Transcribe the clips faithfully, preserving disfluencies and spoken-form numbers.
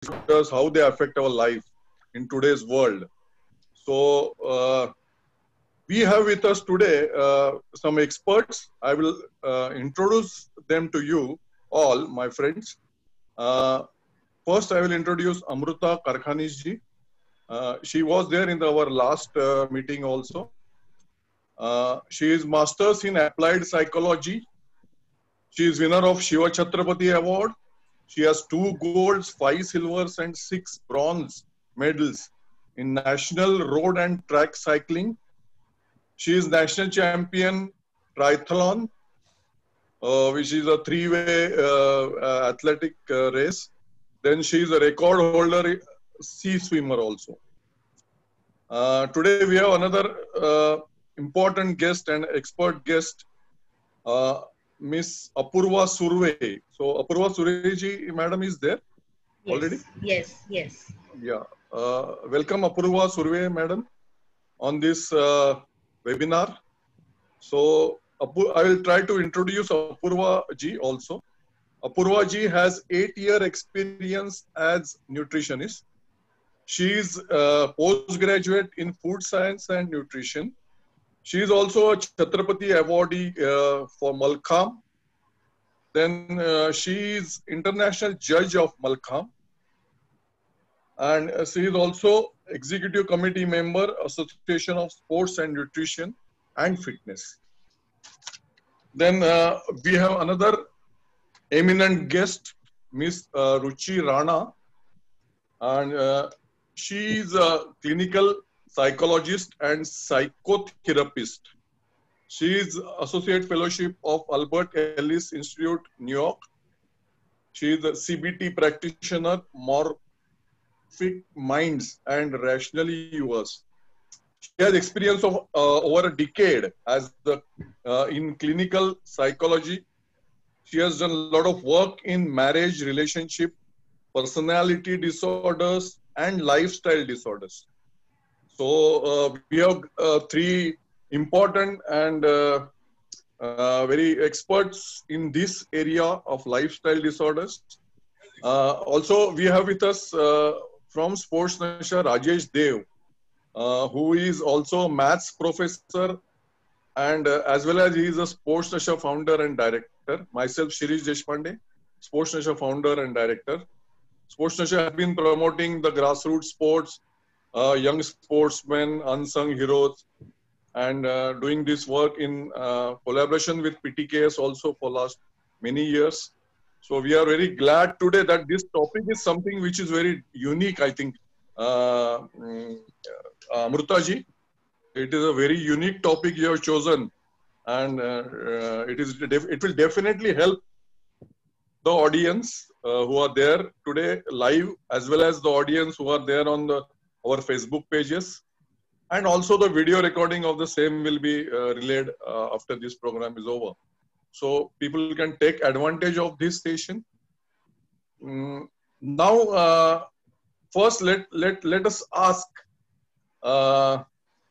disorders, how they affect our life in today's world. So uh, we have with us today uh, some experts. I will uh, introduce them to you all, my friends. Uh, first, I will introduce Amruta Karkhanis ji. Uh, she was there in the, our last uh, meeting also. Uh, she is Masters in Applied Psychology. She is winner of Shiva Chhatrapati Award. She has two golds, five silvers, and six bronze medals in national road and track cycling. She is national champion triathlon, uh, which is a three-way uh, uh, athletic uh, race. Then she is a record holder sea swimmer also. Uh, today we have another uh, important guest and expert guest, uh, Miss Apurva Surve. So Apurva Surve ji, madam is there yes, already? Yes, yes. Yeah. Uh, welcome Apurva Surve, madam, on this uh, webinar. So Apu I will try to introduce Apurva ji also. Apurva ji has eight year experience as nutritionist. She is a postgraduate in food science and nutrition. She is also a Chhatrapati awardee uh, for Malkham. Then uh, she is international judge of Malkham. And uh, she is also executive committee member, Association of Sports and Nutrition and Fitness. Then uh, we have another eminent guest, Miss uh, Ruchi Rana. And uh, she is a clinical psychologist and psychotherapist. She is Associate Fellowship of Albert Ellis Institute, New York. She is a C B T practitioner, Morphic Minds and Rationally Yours. She has experience of uh, over a decade as the, uh, in clinical psychology. She has done a lot of work in marriage, relationship, personality disorders, and lifestyle disorders. So uh, we have uh, three important and uh, uh, very experts in this area of lifestyle disorders. Uh, also, we have with us uh, from Sports Nasha Rajesh Dev, uh, who is also a maths professor, and uh, as well as he is a Sports Nasha founder and director. Myself, Shirish Deshpande, Sports Nasha founder and director. Sports Nasha has been promoting the grassroots sports, uh, young sportsmen, unsung heroes, and uh, doing this work in uh, collaboration with P T K S also for last many years. So we are very glad today that this topic is something which is very unique, I think. Uh, uh, Amruta ji, it is a very unique topic you have chosen, and uh, uh, it is it will definitely help the audience uh, who are there today live, as well as the audience who are there on the our Facebook pages, and also the video recording of the same will be uh, relayed uh, after this program is over. So people can take advantage of this session. Mm, now, uh, first let let let us ask uh,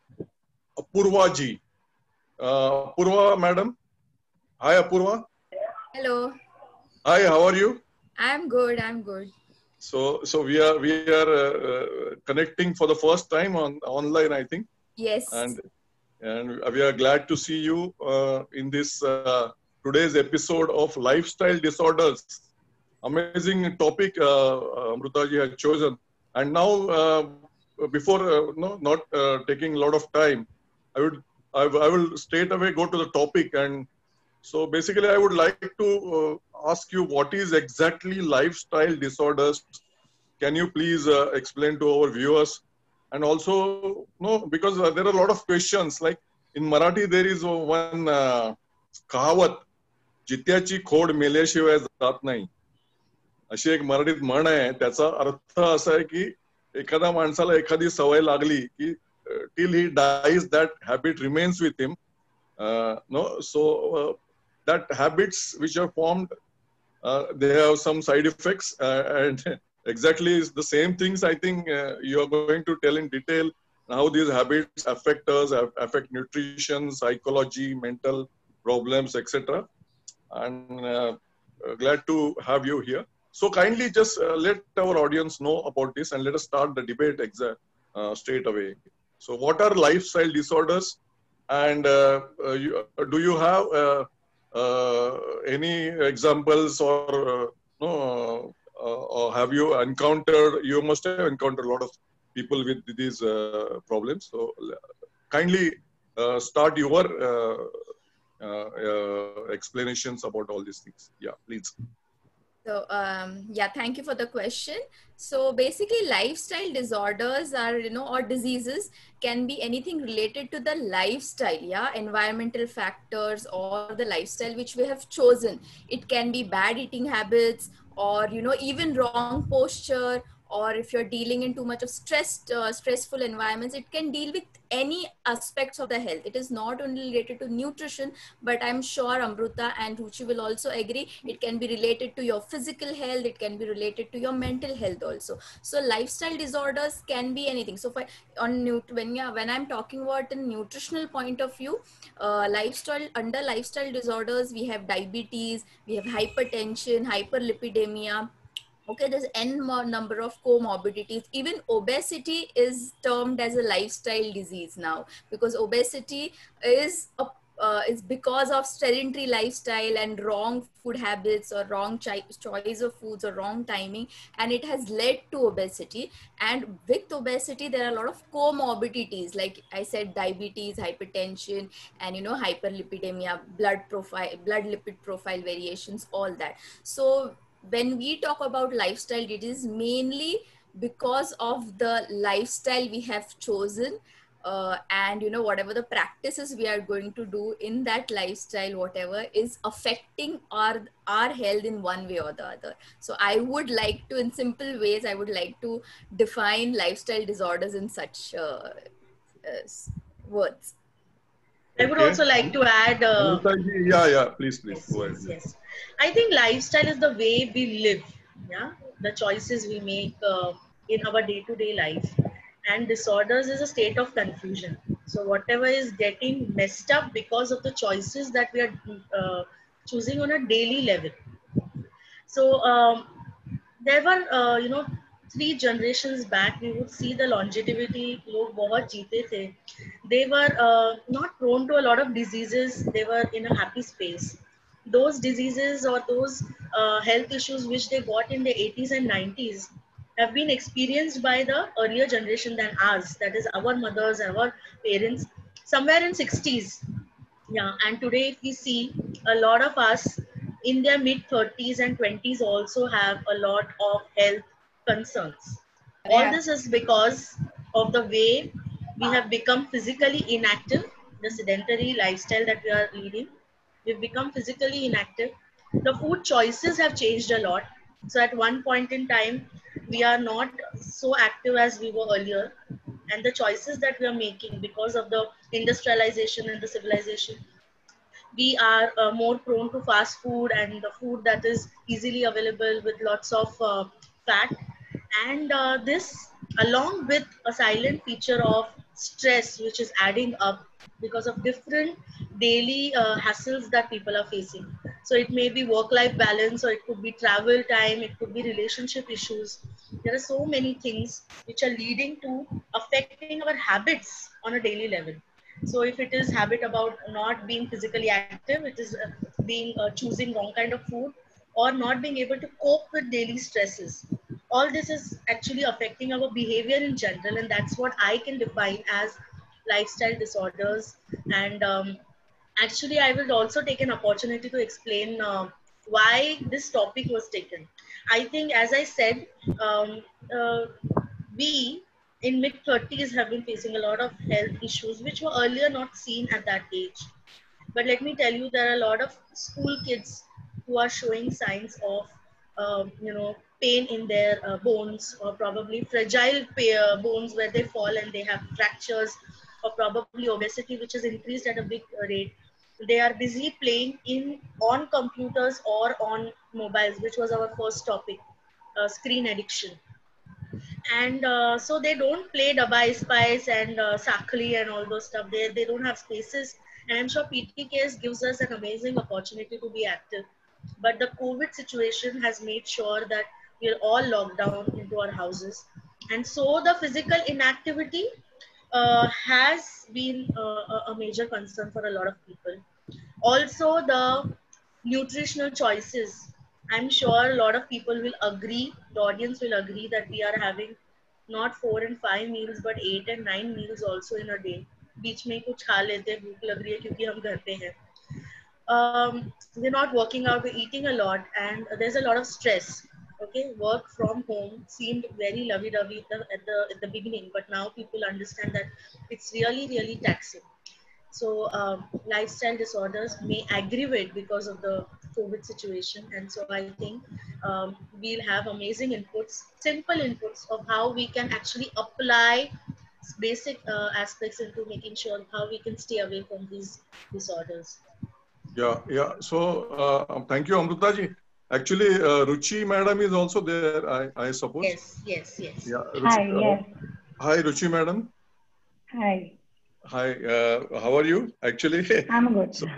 Apurva ji. Uh, Apurva madam. Hi Apurva. Hello. Hi, how are you? I'm good. I'm good. So, so we are we are uh, uh, connecting for the first time on online, I think. Yes. And and we are glad to see you uh, in this uh, today's episode of lifestyle disorders. Amazing topic uh, Amruta ji has chosen. And now, uh, before uh, no, not uh, taking a lot of time, I would I, I will straight away go to the topic. And so basically, I would like to uh, ask you what is exactly lifestyle disorders. Can you please uh, explain to our viewers? And also, no, because uh, there are a lot of questions. Like in Marathi, there is one uh, kahavat, जित्याची खोड मेल्याशिवाय जात नाही. अशी एक मराठीत म्हण आहे. त्याचा अर्थ असा आहे की एखाद्या माणसाला एखादी सवय लागली की till he dies that habit remains with him. Uh, no, so uh, that habits which are formed, uh, they have some side effects, uh, and exactly is the same things. I think uh, you are going to tell in detail how these habits affect us, affect nutrition, psychology, mental problems, et cetera. And uh, glad to have you here. So kindly just uh, let our audience know about this and let us start the debate exa- uh, straight away. So what are lifestyle disorders, and uh, uh, you, do you have uh, uh, any examples, or uh, no, uh, or have you encountered? You must have encountered a lot of people with these uh, problems. So kindly uh, start your uh, uh, uh, explanations about all these things. Yeah, please. So, um, yeah, thank you for the question. So, basically, lifestyle disorders are, you know, or diseases can be anything related to the lifestyle, yeah, environmental factors or the lifestyle which we have chosen. It can be bad eating habits, or, you know, even wrong posture, or if you're dealing in too much of stressed, uh, stressful environments. It can deal with any aspects of the health. It is not only related to nutrition, but I'm sure Amruta and Ruchi will also agree, it can be related to your physical health, it can be related to your mental health also. So lifestyle disorders can be anything. So for on nut- when yeah, when I'm talking about a nutritional point of view, uh, lifestyle under lifestyle disorders we have diabetes, we have hypertension, hyperlipidemia. Okay, there's n more number of comorbidities. Even obesity is termed as a lifestyle disease now, because obesity is a uh, is because of sedentary lifestyle and wrong food habits, or wrong chi- choice of foods, or wrong timing, and it has led to obesity. And with obesity there are a lot of comorbidities, like I said, diabetes, hypertension, and you know, hyperlipidemia, blood profile, blood lipid profile variations, all that. So when we talk about lifestyle, it is mainly because of the lifestyle we have chosen, uh, and you know, whatever the practices we are going to do in that lifestyle, whatever is affecting our our health in one way or the other. So I would like to, in simple ways, I would like to define lifestyle disorders in such uh, uh, words. I would Okay. also like to add, uh, Amrita ji, yeah, yeah, please, please, yes, go ahead. yes, yes. I think lifestyle is the way we live, yeah, the choices we make uh, in our day-to-day life. And disorders is a state of confusion. So whatever is getting messed up because of the choices that we are uh, choosing on a daily level. So um, there were, uh, you know, three generations back, we would see the longevity, log bahut jeete the. They were uh, not prone to a lot of diseases. They were in a happy space. Those diseases or those uh, health issues which they got in the eighties and nineties have been experienced by the earlier generation than ours. That is our mothers, our parents, somewhere in sixties. Yeah, and today if we see, a lot of us in their mid thirties and twenties also have a lot of health concerns. All Yeah. this is because of the way we have become physically inactive, the sedentary lifestyle that we are leading. We've become physically inactive. The food choices have changed a lot. So at one point in time, we are not so active as we were earlier, and the choices that we are making because of the industrialization and the civilization, we are uh, more prone to fast food and the food that is easily available with lots of uh, fat. And uh, this, along with a silent feature of stress which is adding up because of different daily uh, hassles that people are facing. So it may be work life balance, or it could be travel time, it could be relationship issues. There are so many things which are leading to affecting our habits on a daily level. So if it is habit about not being physically active, it is uh, being uh, choosing wrong kind of food, or not being able to cope with daily stresses. All this is actually affecting our behavior in general, and that's what I can define as lifestyle disorders. And um, actually, I will also take an opportunity to explain uh, why this topic was taken. I think, as I said, um, uh, we in mid thirties have been facing a lot of health issues which were earlier not seen at that age. But let me tell you, there are a lot of school kids who are showing signs of, um, you know, pain in their uh, bones, or probably fragile pa- bones where they fall and they have fractures, or probably obesity which has increased at a big uh, rate. They are busy playing in on computers or on mobiles, which was our first topic, uh, screen addiction. And uh, so they don't play Dabai Spice and uh, Sakli and all those stuff. They, they don't have spaces. And I'm sure P T K S gives us an amazing opportunity to be active. But the COVID situation has made sure that we are all locked down into our houses. And so the physical inactivity uh, has been uh, a a major concern for a lot of people. Also, the nutritional choices. I'm sure a lot of people will agree, the audience will agree that we are having not four and five meals, but eight and nine meals also in a day. बीच में कुछ खा लेते हैं, भूख लग रही है क्योंकि हम घर पे हैं. Um, we're not working out, we're eating a lot, and there's a lot of stress. Okay, work from home seemed very lovey-dovey at the, at the at the beginning, but now people understand that it's really, really taxing. So um, lifestyle disorders may aggravate because of the COVID situation, and so I think um, we'll have amazing inputs, simple inputs of how we can actually apply basic uh, aspects into making sure how we can stay away from these disorders. Yeah, yeah. So uh, thank you, Amrita ji. Actually, uh, Ruchi madam is also there, I, I suppose. Yes, yes, yes. Yeah. Ruchi, Hi, uh, yes. Hi, Ruchi madam. Hi. Hi. Uh, how are you? Actually, I'm good. so,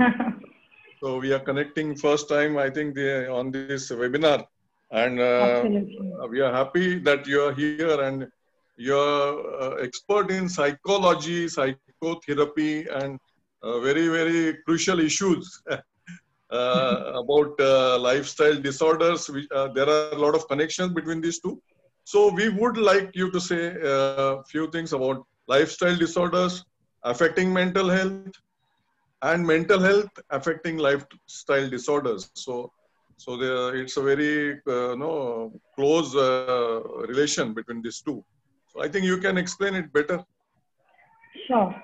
so we are connecting first time, I think, the, on this webinar, and uh, Absolutely. we are happy that you are here and you're uh, expert in psychology, psychotherapy, and uh, very, very crucial issues. Uh, about uh, lifestyle disorders. We, uh, there are a lot of connections between these two. So we would like you to say a few things about lifestyle disorders affecting mental health and mental health affecting lifestyle disorders. So, so there, it's a very uh, no, close uh, relation between these two. So I think you can explain it better. Sure.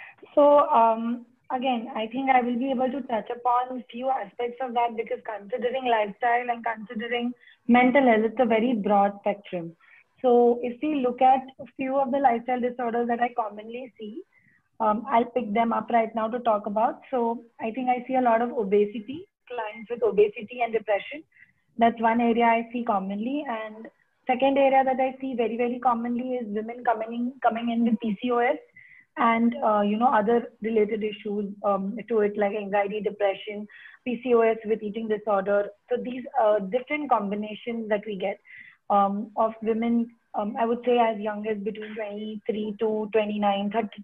So um, again, I think I will be able to touch upon few aspects of that because considering lifestyle and considering mental health, it's a very broad spectrum. So if we look at a few of the lifestyle disorders that I commonly see, um, I'll pick them up right now to talk about. So I think I see a lot of obesity, clients with obesity and depression. That's one area I see commonly. And second area that I see very, very commonly is women coming in, coming in with P C O S and uh, you know, other related issues um, to it, like anxiety, depression, P C O S with eating disorder. So these uh, different combinations that we get um, of women, um, I would say as young as between twenty-three to twenty-nine, thirty.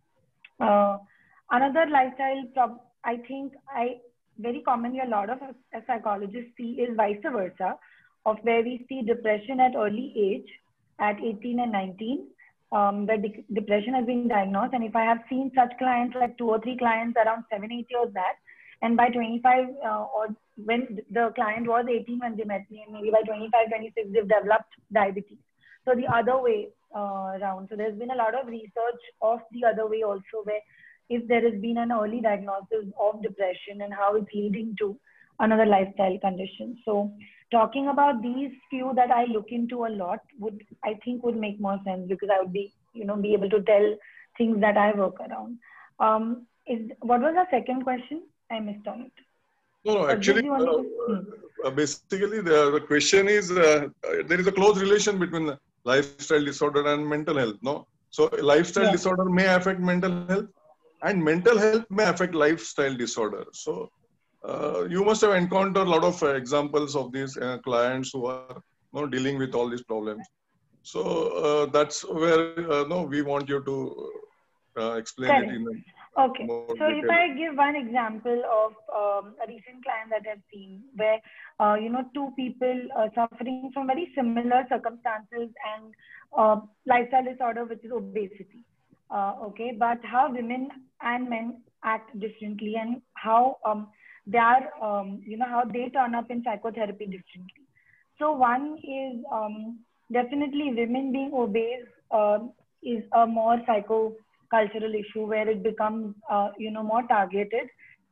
Uh, another lifestyle problem, I think I very commonly a lot of as psychologists see is vice versa, of where we see depression at early age, at eighteen and nineteen. Um, where de depression has been diagnosed. And if I have seen such clients, like two or three clients around seven, eight years back, and by twenty-five, uh, or when the client was eighteen when they met me, and maybe by twenty-five, twenty-six, they've developed diabetes. So the other way uh, around. So there's been a lot of research of the other way also, where if there has been an early diagnosis of depression and how it's leading to another lifestyle condition. So talking about these few that I look into a lot would, I think, would make more sense because I would be, you know, be able to tell things that I work around. Um, is what was the second question? I missed on it. No, no, actually, uh, hmm. uh, basically the, the question is, uh, there is a close relation between the lifestyle disorder and mental health, no? So lifestyle Yeah. disorder may affect mental health and mental health may affect lifestyle disorder. So uh, you must have encountered a lot of uh, examples of these uh, clients who are you know, dealing with all these problems. So uh, that's where uh, no, we want you to uh, explain Correct. it in a Okay, more so if detail. I give one example of um, a recent client that I've seen where, uh, you know, two people uh, suffering from very similar circumstances and uh, lifestyle disorder, which is obesity. Uh, okay, but how women and men act differently and how um, they are, um, you know, how they turn up in psychotherapy differently. So one is um, definitely women being obese uh, is a more psycho cultural issue where it becomes, uh, you know, more targeted.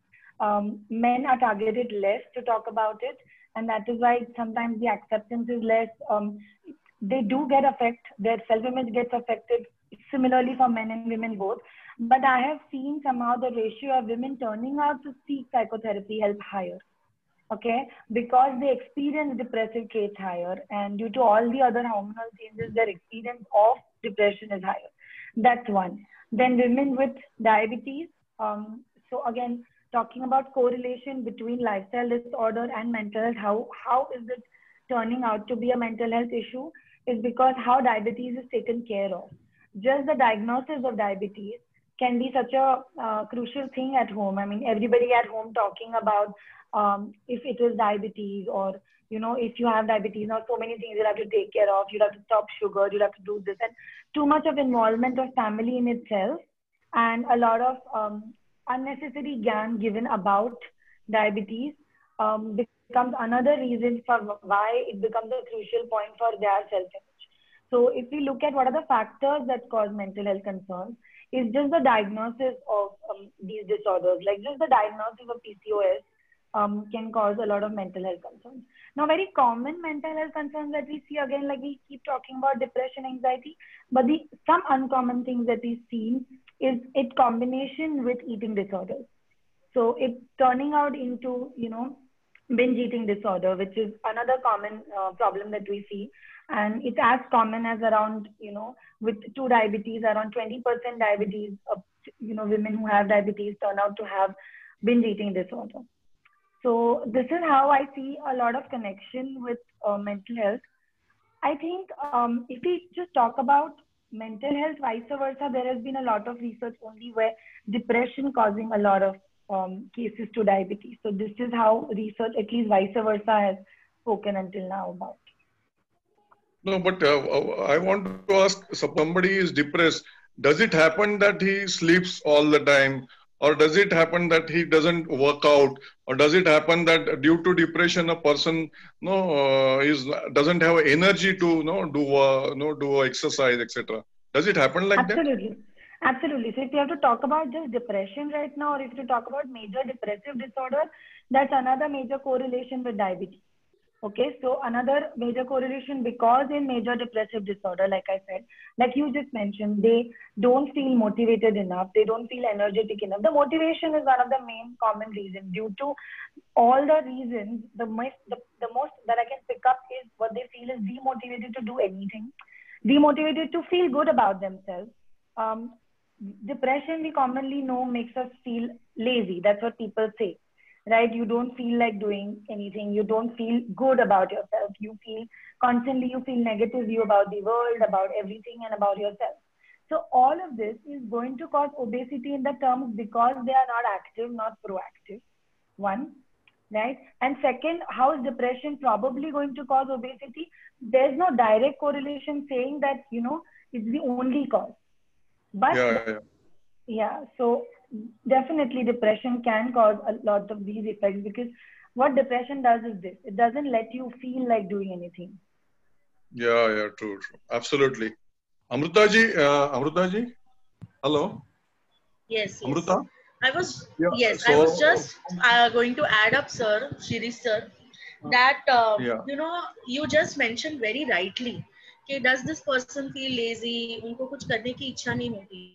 Um, men are targeted less to talk about it. And that is why sometimes the acceptance is less. Um, they do get affected. Their self-image gets affected similarly for men and women both. But I have seen somehow the ratio of women turning out to seek psychotherapy help higher. Okay, because they experience depressive traits higher, and due to all the other hormonal changes, their experience of depression is higher. That's one. Then women with diabetes. Um, so again, talking about correlation between lifestyle disorder and mental health, how, how is it turning out to be a mental health issue, is because how diabetes is taken care of. Just the diagnosis of diabetes can be such a uh, crucial thing at home. I mean, everybody at home talking about um, if it is diabetes, or, you know, if you have diabetes, now so many things you have to take care of. You have to stop sugar, you have to do this, and too much of involvement of family in itself, and a lot of um, unnecessary gyan given about diabetes um, becomes another reason for why it becomes a crucial point for their self-image. So if we look at what are the factors that cause mental health concerns, it's just the diagnosis of um, these disorders, like just the diagnosis of P C O S um, can cause a lot of mental health concerns. Now, very common mental health concerns that we see, again, like we keep talking about depression, anxiety, but the some uncommon things that we see is it combination with eating disorders. So it's turning out into, you know, binge eating disorder, which is another common uh, problem that we see. And it's as common as around, you know, with two diabetes, around twenty percent diabetes, of, you know, women who have diabetes turn out to have binge eating disorder. So this is how I see a lot of connection with uh, mental health. I think um, if we just talk about mental health, vice versa, there has been a lot of research only where depression causing a lot of um, cases to diabetes. So this is how research, at least vice versa, has spoken until now about. No, but uh, I want to ask, somebody is depressed, does it happen that he sleeps all the time? Or does it happen that he doesn't work out? Or does it happen that due to depression, a person no uh, is doesn't have energy to no do uh, no do exercise, et cetera? Does it happen like Absolutely. that? Absolutely. So if you have to talk about just depression right now, or if you talk about major depressive disorder, that's another major correlation with diabetes. Okay, so another major correlation, because in major depressive disorder, like I said, like you just mentioned, they don't feel motivated enough. They don't feel energetic enough. The motivation is one of the main common reasons. Due to all the reasons, the most, the, the most that I can pick up is what they feel is demotivated to do anything, demotivated to feel good about themselves. Um, depression, we commonly know, makes us feel lazy. That's what people say. Right? You don't feel like doing anything. You don't feel good about yourself. You feel constantly, you feel negative view about the world, about everything, and about yourself. So all of this is going to cause obesity in the terms because they are not active, not proactive. One, right? And second, how is depression probably going to cause obesity? There's no direct correlation saying that, you know, it's the only cause. But yeah, yeah. yeah, so definitely depression can cause a lot of these effects, because what depression does is this: it doesn't let you feel like doing anything. Yeah, yeah, true, true. Absolutely. Amruta ji, uh, Amruta ji, hello. Yes, yes. Amruta? I was, yeah, yes, so, I was just uh, going to add up, sir, Shirish sir, that, uh, yeah. you know, you just mentioned very rightly, okay, does this person feel lazy? Unko kuch karne ki ichha nahi hoti.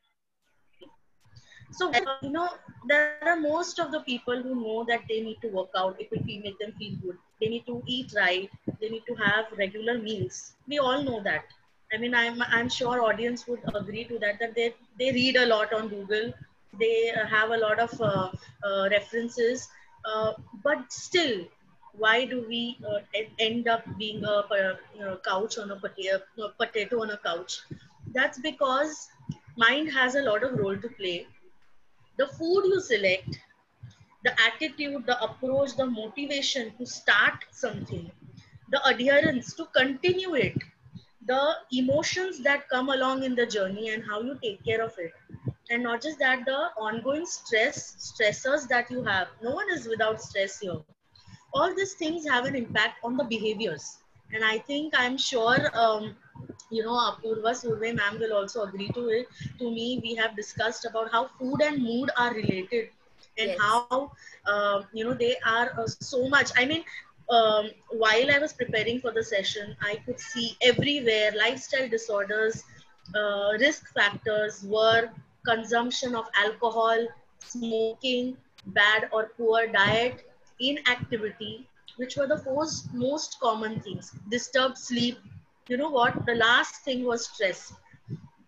So, uh, you know, there are most of the people who know that they need to work out. It will be, make them feel good. They need to eat right. They need to have regular meals. We all know that. I mean, I'm, I'm sure audience would agree to that, that they, they read a lot on Google. They uh, have a lot of uh, uh, references. Uh, but still, why do we uh, end up being a, a you know, couch on a potato, a potato on a couch? That's because mind has a lot of role to play. The food you select, the attitude, the approach, the motivation to start something, the adherence to continue it, the emotions that come along in the journey and how you take care of it. And not just that, the ongoing stress, stressors that you have. No one is without stress here. All these things have an impact on the behaviors. And I think, I'm sure, um, you know, Apurva Surve ma'am will also agree to it. To me, we have discussed about how food and mood are related, and Yes. how, uh, you know, they are uh, so much. I mean, um, while I was preparing for the session, I could see everywhere lifestyle disorders, uh, risk factors were consumption of alcohol, smoking, bad or poor diet, inactivity, which were the most, most common things. Disturbed sleep. You know what? The last thing was stress.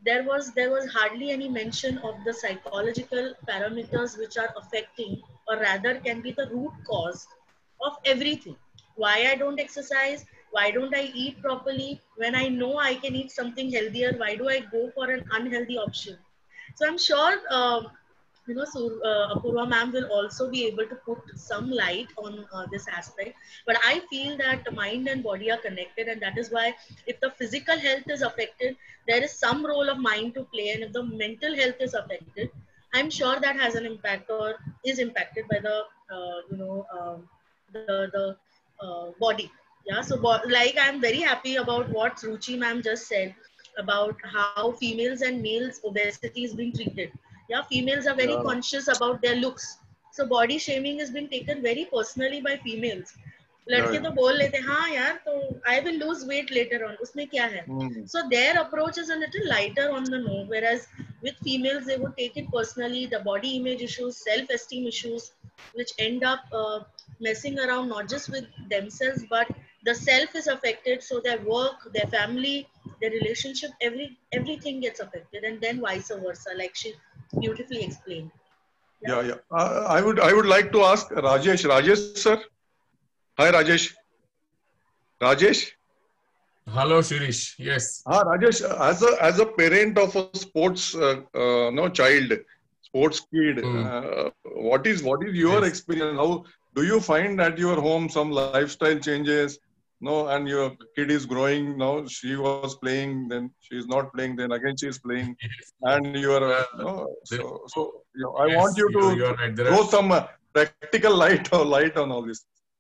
there was there was hardly any mention of the psychological parameters which are affecting, or rather can be the root cause of everything. Why I don't exercise? Why don't I eat properly? When I know I can eat something healthier, why do I go for an unhealthy option? So I'm sure, um, you know, so uh, Apurva ma'am will also be able to put some light on uh, this aspect. But I feel that the mind and body are connected, and that is why if the physical health is affected, there is some role of mind to play, and if the mental health is affected, I'm sure that has an impact or is impacted by the uh, you know um, the the uh, body. Yeah. So bo- like I'm very happy about what Ruchi ma'am just said about how females and males obesity is being treated. Yeah, females are very Yeah. conscious about their looks. So body shaming is being taken very personally by females. Yeah. लड़के तो Yeah. बोल लेते हैं हाँ यार तो I will lose weight later on उसमें क्या है. Mm. So their approach is a little lighter on the note, whereas with females they would take it personally, the body image issues, self-esteem issues, which end up uh, messing around not just with themselves but the self is affected, so their work, their family, their relationship, every everything gets affected, and then vice versa, like she beautifully explained. Yeah, yeah. Uh, I would I would like to ask Rajesh. Rajesh, sir. Hi, Rajesh. Rajesh. Hello, Shirish. Yes. Ah, Rajesh. As a as a parent of a sports uh, uh, no child, sports kid, Mm. uh, what is what is your Yes. experience? How do you find at your home some lifestyle changes? No, and your kid is growing. Now she was playing, then she is not playing. Then again she is playing, Yes. and you are uh, Uh, no. there, So so you know, I yes, want you you, to you are right. There throw are some uh, practical light or light on all this.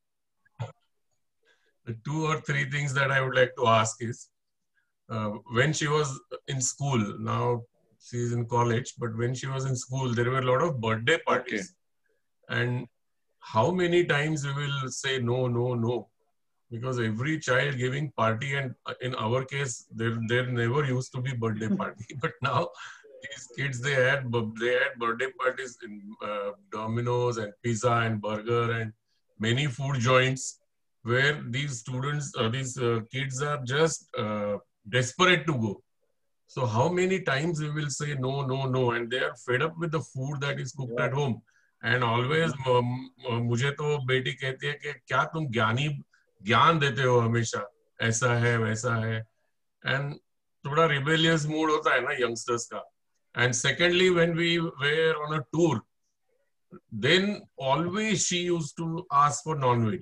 two or three things that I would like to ask is uh, when she was in school, now she is in college, but when she was in school, there were a lot of birthday parties. And how many times we will say no, no, no? Because every child giving party, and in our case, there, there never used to be birthday party. But now these kids, they had, they had birthday parties in uh, Domino's and pizza and burger and many food joints, where these students, uh, these uh, kids are just uh, desperate to go. So how many times we will say no, no, no, and they are fed up with the food that is cooked Yeah. at home. And always, um, uh, मुझे तो बेटी कहती है कि क्या तुम ज्ञानी ज्ञान देते हो हमेशा, ऐसा है वैसा है, and थोड़ा rebellious mood होता है ना youngsters का. And secondly, when we were on a tour, then always she used to ask for non-veg.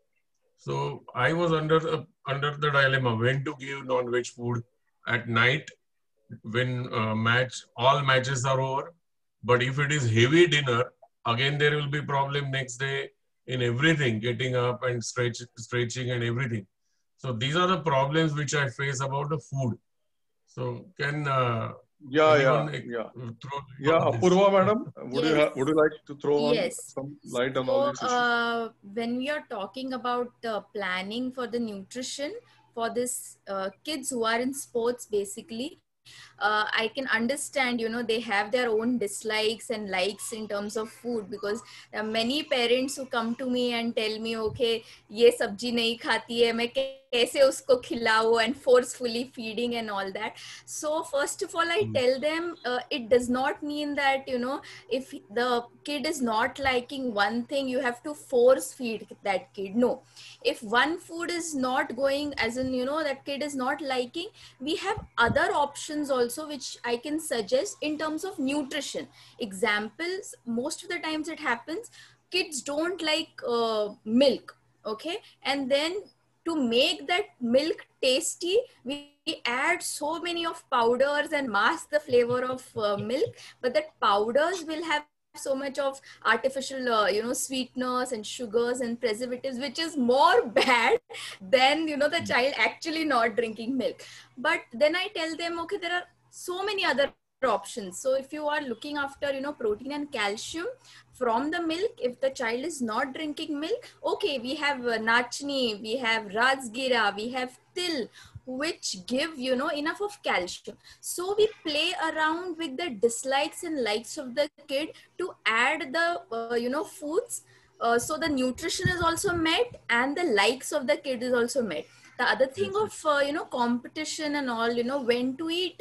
So I was under the, under the dilemma when to give non-veg food at night when uh, match all matches are over. But if it is heavy dinner, again there will be problem next day in everything, getting up and stretch, stretching and everything. So these are the problems which I face about the food. So can uh, Yeah, anyone yeah, ex- yeah. throw Yeah, on this? Apurva madam, would you Yes. ha- would you like to throw on Yes. some light on all So, these issues? uh, when we are talking about uh, planning for the nutrition for this uh, kids who are in sports, basically, uh, I can understand, you know, they have their own dislikes and likes in terms of food, because there are many parents who come to me and tell me, okay, ये सब्जी नहीं खाती है, मैं कैसे उसको खिलाऊं, and forcefully feeding and all that. So first of all, I Mm. tell them uh, it does not mean that, you know, if the kid is not liking one thing, you have to force feed that kid. No, if one food is not going, as in, you know, that kid is not liking, we have other options also which I can suggest in terms of nutrition. Examples, most of the times it happens, kids don't like uh, milk, okay, and then to make that milk tasty, we add so many of powders and mask the flavor of uh, milk, but that powders will have so much of artificial uh, you know sweeteners and sugars and preservatives, which is more bad than, you know, the child actually not drinking milk. But then I tell them, okay, there are so many other options. So if you are looking after, you know, protein and calcium from the milk, if the child is not drinking milk, okay, we have uh, nachni, we have rajgira, we have til, which give, you know, enough of calcium. So we play around with the dislikes and likes of the kid to add the uh, you know foods, uh, so the nutrition is also met and the likes of the kid is also met. The other thing Yes, of uh, you know competition and all, you know, when to eat,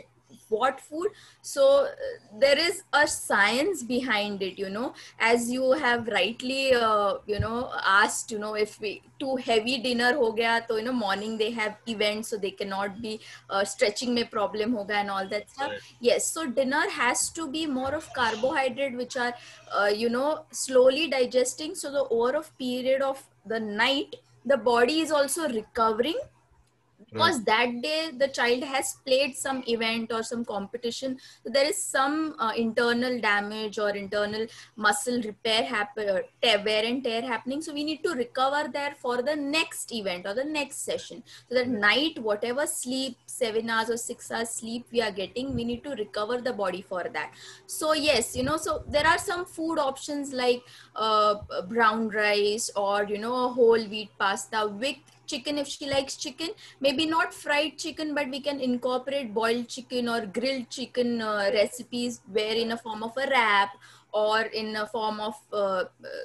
what food. So uh, there is a science behind it, you know, as you have rightly, uh, you know, asked, you know, if we too heavy dinner ho gaya, so, you know, morning they have events, so they cannot be uh, stretching mein problem hoga and all that stuff. Right. Yes, so dinner has to be more of carbohydrate, which are, uh, you know, slowly digesting. So the over a period of the night, the body is also recovering, because Right. that day the child has played some event or some competition, so there is some uh, internal damage or internal muscle repair happen, wear and tear happening, so we need to recover there for the next event or the next session. So that night, whatever sleep, seven hours or six hours sleep we are getting, we need to recover the body for that. So yes, you know, so there are some food options like uh, brown rice, or you know, whole wheat pasta with chicken if she likes chicken. Maybe not fried chicken, but we can incorporate boiled chicken or grilled chicken uh, recipes, where in a form of a wrap or in a form of uh,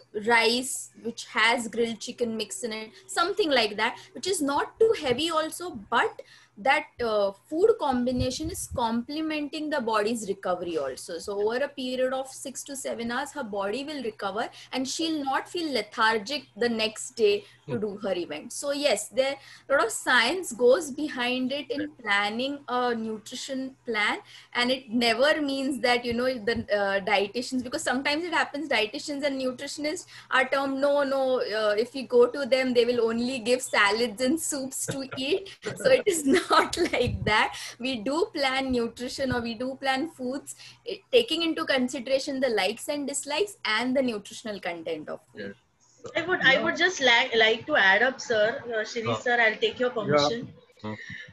rice which has grilled chicken mix in it, something like that, which is not too heavy also, but that uh, food combination is complementing the body's recovery also. So over a period of six to seven hours, her body will recover and she'll not feel lethargic the next day to do her event. So yes, there a lot of science goes behind it in planning a nutrition plan, and it never means that, you know, the uh, dietitians, because sometimes it happens dietitians and nutritionists are termed, no, no, uh, if you go to them, they will only give salads and soups to eat. So it is not like that. We do plan nutrition, or we do plan foods, it, taking into consideration the likes and dislikes and the nutritional content of food. Yes. I would I would just like like to add up, sir. Uh, Shri Uh, sir, I'll take your permission. uh,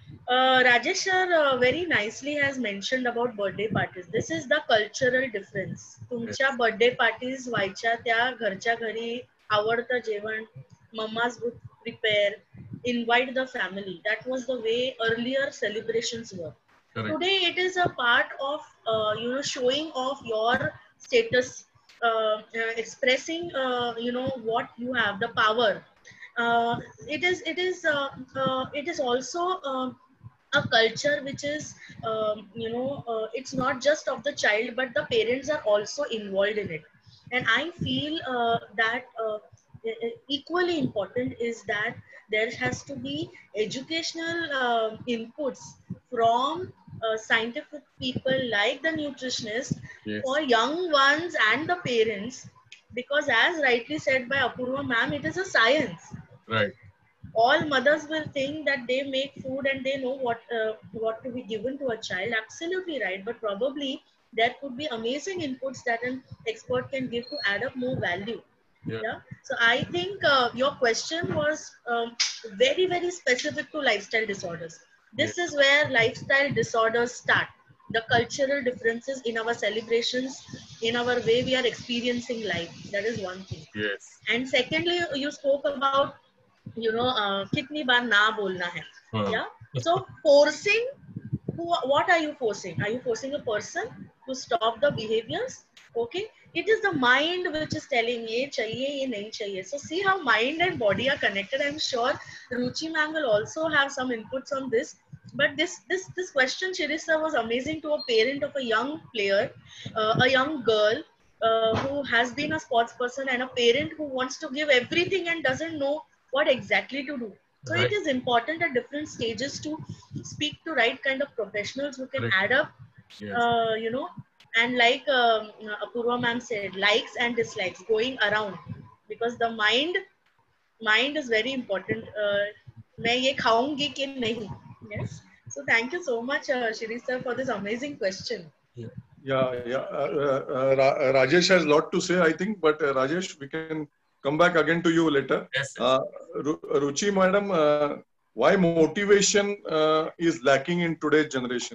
Uh, Rajesh sir uh, very nicely has mentioned about birthday parties. This is the cultural difference. तुमच्या birthday parties व्हायच्या त्या घरच्या घरी, आवडतं जेवण, mama's would prepare, invite the family. That was the way earlier celebrations were. correct. Today it is a part of uh, you know, showing off your status, uh, uh, expressing uh, you know, what you have, the power. Uh, it is it is uh, uh, it is also um, a culture which is um, you know, uh, it's not just of the child, but the parents are also involved in it. And I feel uh, that uh, e- e- equally important is that there has to be educational um inputs from uh, scientific people like the nutritionist Yes. for young ones and the parents, because as rightly said by Apurva ma'am, it is a science. Right. All mothers will think that they make food and they know what uh, what to be given to a child. Absolutely right, but probably there could be amazing inputs that an expert can give to add up more value. Yeah. Yeah, so I think uh, your question was um, very very specific to lifestyle disorders. This Yes. is where lifestyle disorders start, the cultural differences in our celebrations, in our way we are experiencing life. That is one thing. Yes. And secondly, you spoke about, you know, uh, kitni baar na bolna hai. Uh, Yeah, so forcing, who, what are you forcing? Are you forcing a person to stop the behaviors? Okay, it is the mind which is telling ye chahiye, ye nahi chahiye. So see how mind and body are connected. I'm sure Ruchi ma'am will also have some inputs on this. But this this this question, Shirisa, was amazing to a parent of a young player, uh, a young girl uh, who has been a sports person, and a parent who wants to give everything and doesn't know what exactly to do. So right. it is important at different stages to speak to right kind of professionals who can Correct. add up, Yes. uh, you know, and like um, Apurva ma'am said, likes and dislikes going around, because the mind, mind is very important. Uh, मैं ये खाऊंगी कि नहीं? Yes. So thank you so much, uh, Shiri sir, for this amazing question. Yeah. Yeah, yeah. Uh, uh, Ra- Rajesh has a lot to say, I think, but uh, Rajesh, we can come back again to you later. Yes. Uh, Ru- Ruchi, madam, uh, why motivation uh, is lacking in today's generation?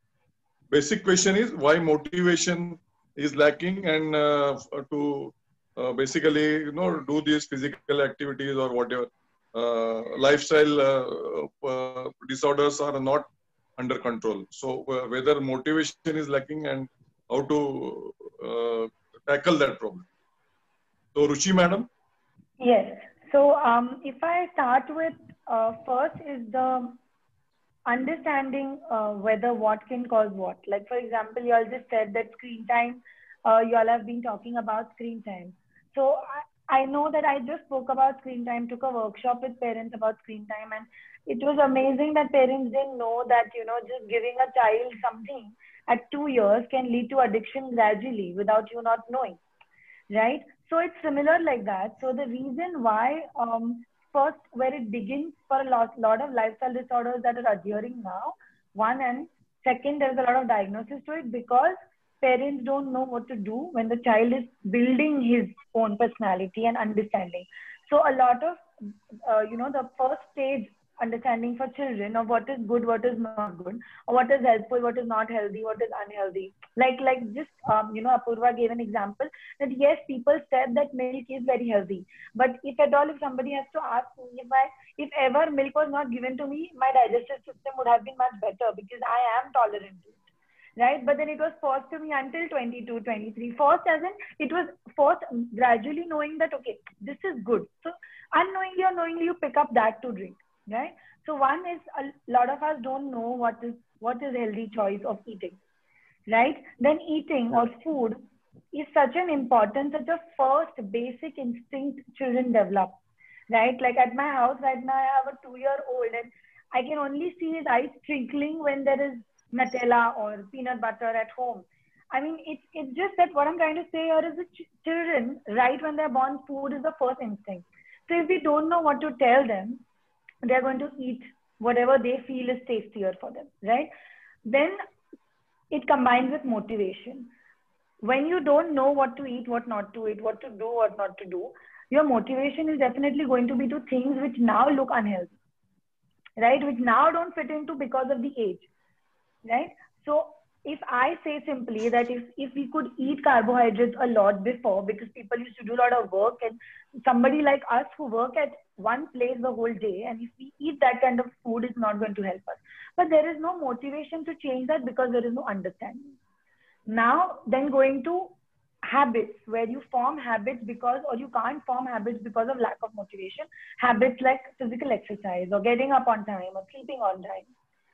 Basic question is why motivation is lacking, and uh, to uh, basically, you know, do these physical activities or whatever. Uh, lifestyle uh, uh, disorders are not under control. So uh, whether motivation is lacking and how to uh, tackle that problem. So Ruchi madam. Yes. So um, if I start with uh, first is the understanding uh, whether what can cause what. Like, for example, you all just said that screen time, uh, you all have been talking about screen time. So I, I know that I just spoke about screen time, took a workshop with parents about screen time, and it was amazing that parents didn't know that, you know, just giving a child something at two years can lead to addiction gradually without you not knowing, right? So it's similar like that. So the reason why, um, first, where it begins for a lot, lot of lifestyle disorders that are adhering now, one, and second, there's a lot of diagnosis to it because parents don't know what to do when the child is building his own personality and understanding. So a lot of, uh, you know, the first stage understanding for children of what is good, what is not good, or what is helpful, what is not healthy, what is unhealthy. Like, like just, um, you know, Apurva gave an example that yes, people said that milk is very healthy. But if at all, if somebody has to ask me, if I, if ever milk was not given to me, my digestive system would have been much better because I am tolerant to it, right? But then it was forced to me until twenty-two, twenty-three. Forced as in, it was forced gradually knowing that, okay, this is good. So unknowingly or knowingly, you pick up that to drink, right? So one is, a lot of us don't know what is, what is healthy choice of eating, right? Then eating or food is such an important, such a first basic instinct children develop, right? Like at my house right now, I have a two-year-old and I can only see his eyes twinkling when there is Nutella or peanut butter at home. I mean, it's, it's just that what I'm trying to say here is that ch children, right when they're born, food is the first instinct. So if we don't know what to tell them, they're going to eat whatever they feel is tastier for them, right? Then it combines with motivation. When you don't know what to eat, what not to eat, what to do, what not to do, your motivation is definitely going to be to things which now look unhealthy, right? Which now don't fit into because of the age, right? So if I say simply that if, if we could eat carbohydrates a lot before, because people used to do a lot of work, and somebody like us who work at one place the whole day, and if we eat that kind of food, it's not going to help us. But there is no motivation to change that because there is no understanding. Now, then going to habits, where you form habits because, or you can't form habits because of lack of motivation. Habits like physical exercise or getting up on time or sleeping on time.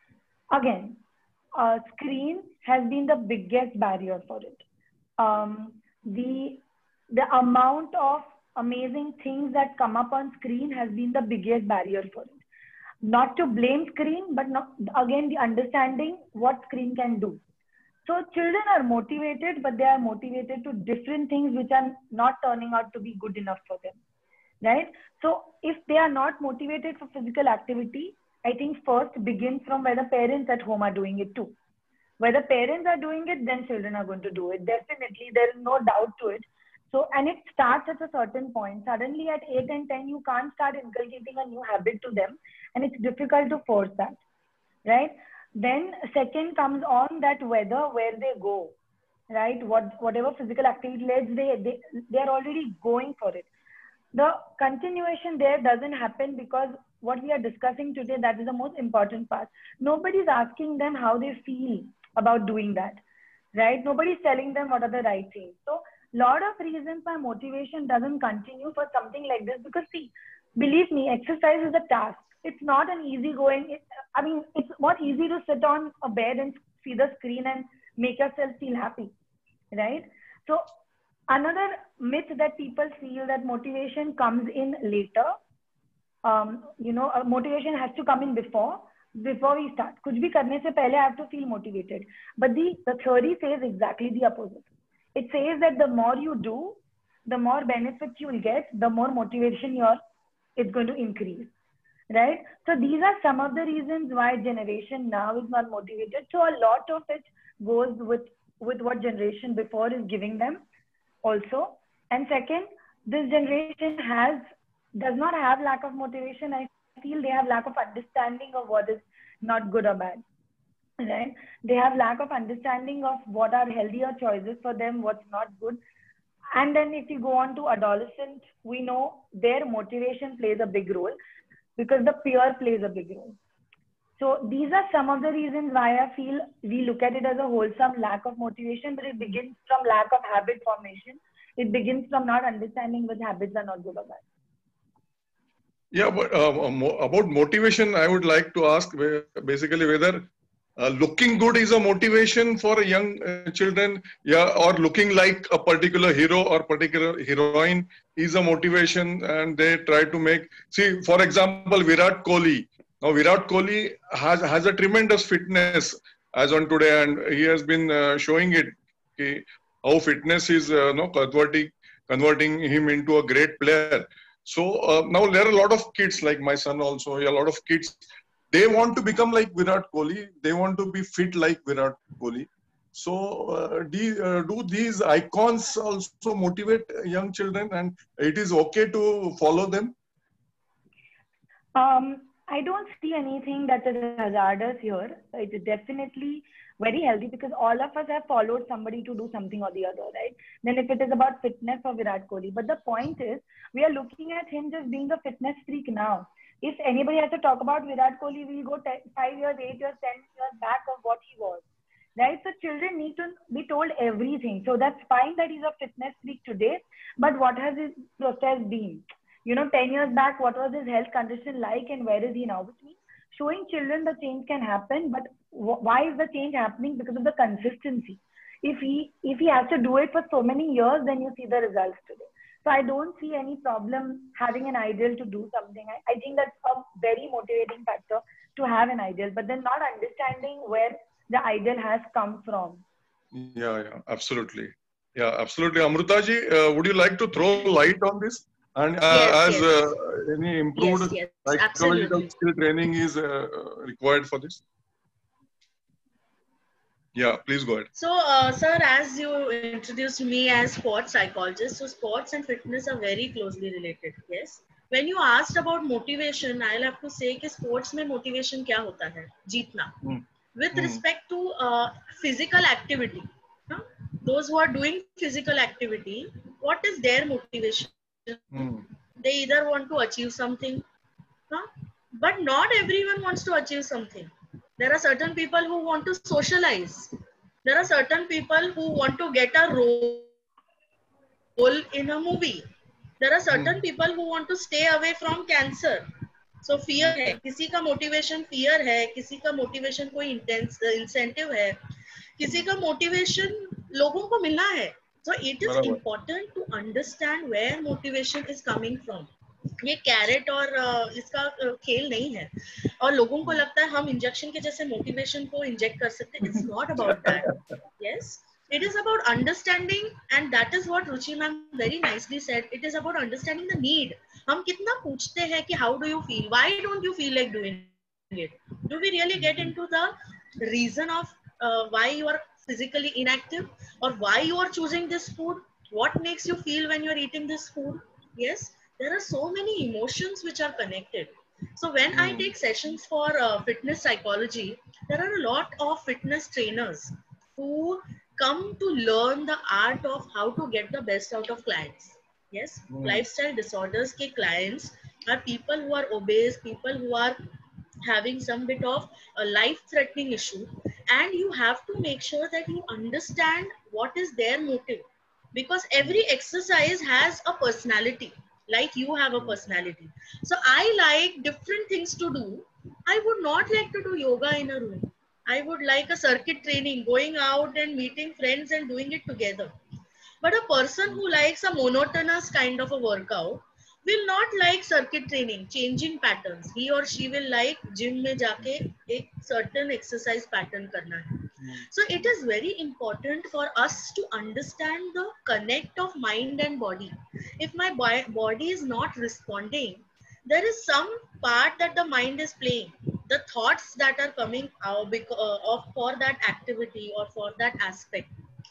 Again, uh, screen has been the biggest barrier for it. Um, the, the amount of amazing things that come up on screen has been the biggest barrier for it. Not to blame screen, but not, again, the understanding what screen can do. So children are motivated, but they are motivated to different things which are not turning out to be good enough for them, right? So if they are not motivated for physical activity, I think first begins from where the parents at home are doing it too. Where the parents are doing it, then children are going to do it. Definitely, there is no doubt to it. So, and it starts at a certain point. Suddenly at eight and ten, you can't start inculcating a new habit to them, and it's difficult to force that, right? Then second comes on that whether where they go, right? What, whatever physical activity leads, they, they, they are already going for it. The continuation there doesn't happen because what we are discussing today, that is the most important part. Nobody's asking them how they feel about doing that, right? Nobody's telling them what are the right things. So lot of reasons why motivation doesn't continue for something like this, because see, believe me, exercise is a task. It's not an easy going. It, I mean, it's not easy to sit on a bed and see the screen and make yourself feel happy, right? So another myth that people feel that motivation comes in later. Um, you know, uh, motivation has to come in before, before we start. Kuch bhi karne se pehle I have to feel motivated. But the, the theory says exactly the opposite. It says that the more you do, the more benefits you will get, the more motivation you're, it's going to increase. Right? So these are some of the reasons why generation now is not motivated. So a lot of it goes with, with what generation before is giving them also. And second, this generation has, does not have lack of motivation. I feel they have lack of understanding of what is not good or bad. Right? They have lack of understanding of what are healthier choices for them, what's not good. And then if you go on to adolescent, we know their motivation plays a big role, because the peer plays a big role. So these are some of the reasons why I feel we look at it as a wholesome lack of motivation, but it begins from lack of habit formation. It begins from not understanding which habits are not good or bad. Yeah, but uh, mo- about motivation, I would like to ask whe- basically whether uh, looking good is a motivation for young uh, children, yeah, or looking like a particular hero or particular heroine is a motivation, and they try to make. See, for example, Virat Kohli. Now, Virat Kohli has has a tremendous fitness as on today, and he has been uh, showing it. Okay, how fitness is, uh, no, converting converting him into a great player. So uh, now there are a lot of kids like my son also. A lot of kids, they want to become like Virat Kohli. They want to be fit like Virat Kohli. So uh, do, uh, do these icons also motivate young children, and it is okay to follow them? Um, I don't see anything that is hazardous here. It is definitely very healthy because all of us have followed somebody to do something or the other, right? Then if it is about fitness or Virat Kohli. But the point is, we are looking at him just being a fitness freak now. If anybody has to talk about Virat Kohli, we'll go ten, five years, eight years, ten years back of what he was, right? So children need to be told everything. So that's fine that he's a fitness freak today, but what has his process been? You know, ten years back, what was his health condition like and where is he now? Which means showing children the change can happen, but why is the change happening? Because of the consistency. If he if he has to do it for so many years, then you see the results today. So I don't see any problem having an ideal to do something. I, I think that's a very motivating factor to have an ideal, but then not understanding where the ideal has come from. Yeah, yeah, absolutely. Yeah, absolutely. Amrutaji, uh, would you like to throw light on this? And uh, Yes, as uh, yes, any yes, improved yes, psychological absolutely. skill training is uh, required for this? Yeah, please go ahead. So, uh, sir, as you introduced me as sports psychologist, so sports and fitness are very closely related. Yes. When you asked about motivation, I'll have to say कि sports में motivation क्या होता है? जीतना. Hmm. With Hmm. respect to uh, physical activity, huh? Those who are doing physical activity, what is their motivation? Hmm. They either want to achieve something, huh? But not everyone wants to achieve something. There are certain people who want to socialize. There are certain people who want to get a role in a movie. There are certain Hmm. people who want to stay away from cancer. So fear है, किसी का motivation fear है, किसी का motivation कोई intense incentive है, किसी का motivation लोगों को मिलना है. So it is बराबर. important to understand where motivation is coming from. ये कैरेट और uh, इसका uh, खेल नहीं है और लोगों को लगता है हम इंजेक्शन के जैसे मोटिवेशन को इंजेक्ट कर सकते हैं. It's not about that. Yes, it is about understanding, and that is what Ruchi ma'am very nicely said. It is about understanding the need. हम कितना पूछते हैं कि how do you feel, why don't you feel like doing it? Do we really get into the reason of uh, why you are physically inactive, or why you are choosing this food? What makes you feel when you are eating this food? Yes, there are so many emotions which are connected. So when I Hmm. take sessions for uh, fitness psychology, there are a lot of fitness trainers who come to learn the art of how to get the best out of clients. Yes, Hmm. lifestyle disorders ke clients are people who are obese, people who are having some bit of a life threatening issue, and you have to make sure that you understand what is their motive, because every exercise has a personality, like you have a personality. So I like different things to do. I would not like to do yoga in a room. I would like a circuit training, going out and meeting friends and doing it together. But a person who likes a monotonous kind of a workout will not like circuit training, changing patterns. He or she will like gym में जाके एक certain exercise pattern करना है. So it is very important for us to understand the connect of mind and body. If my body is not responding, there is some part that the mind is playing. The thoughts that are coming out of for that activity or for that aspect,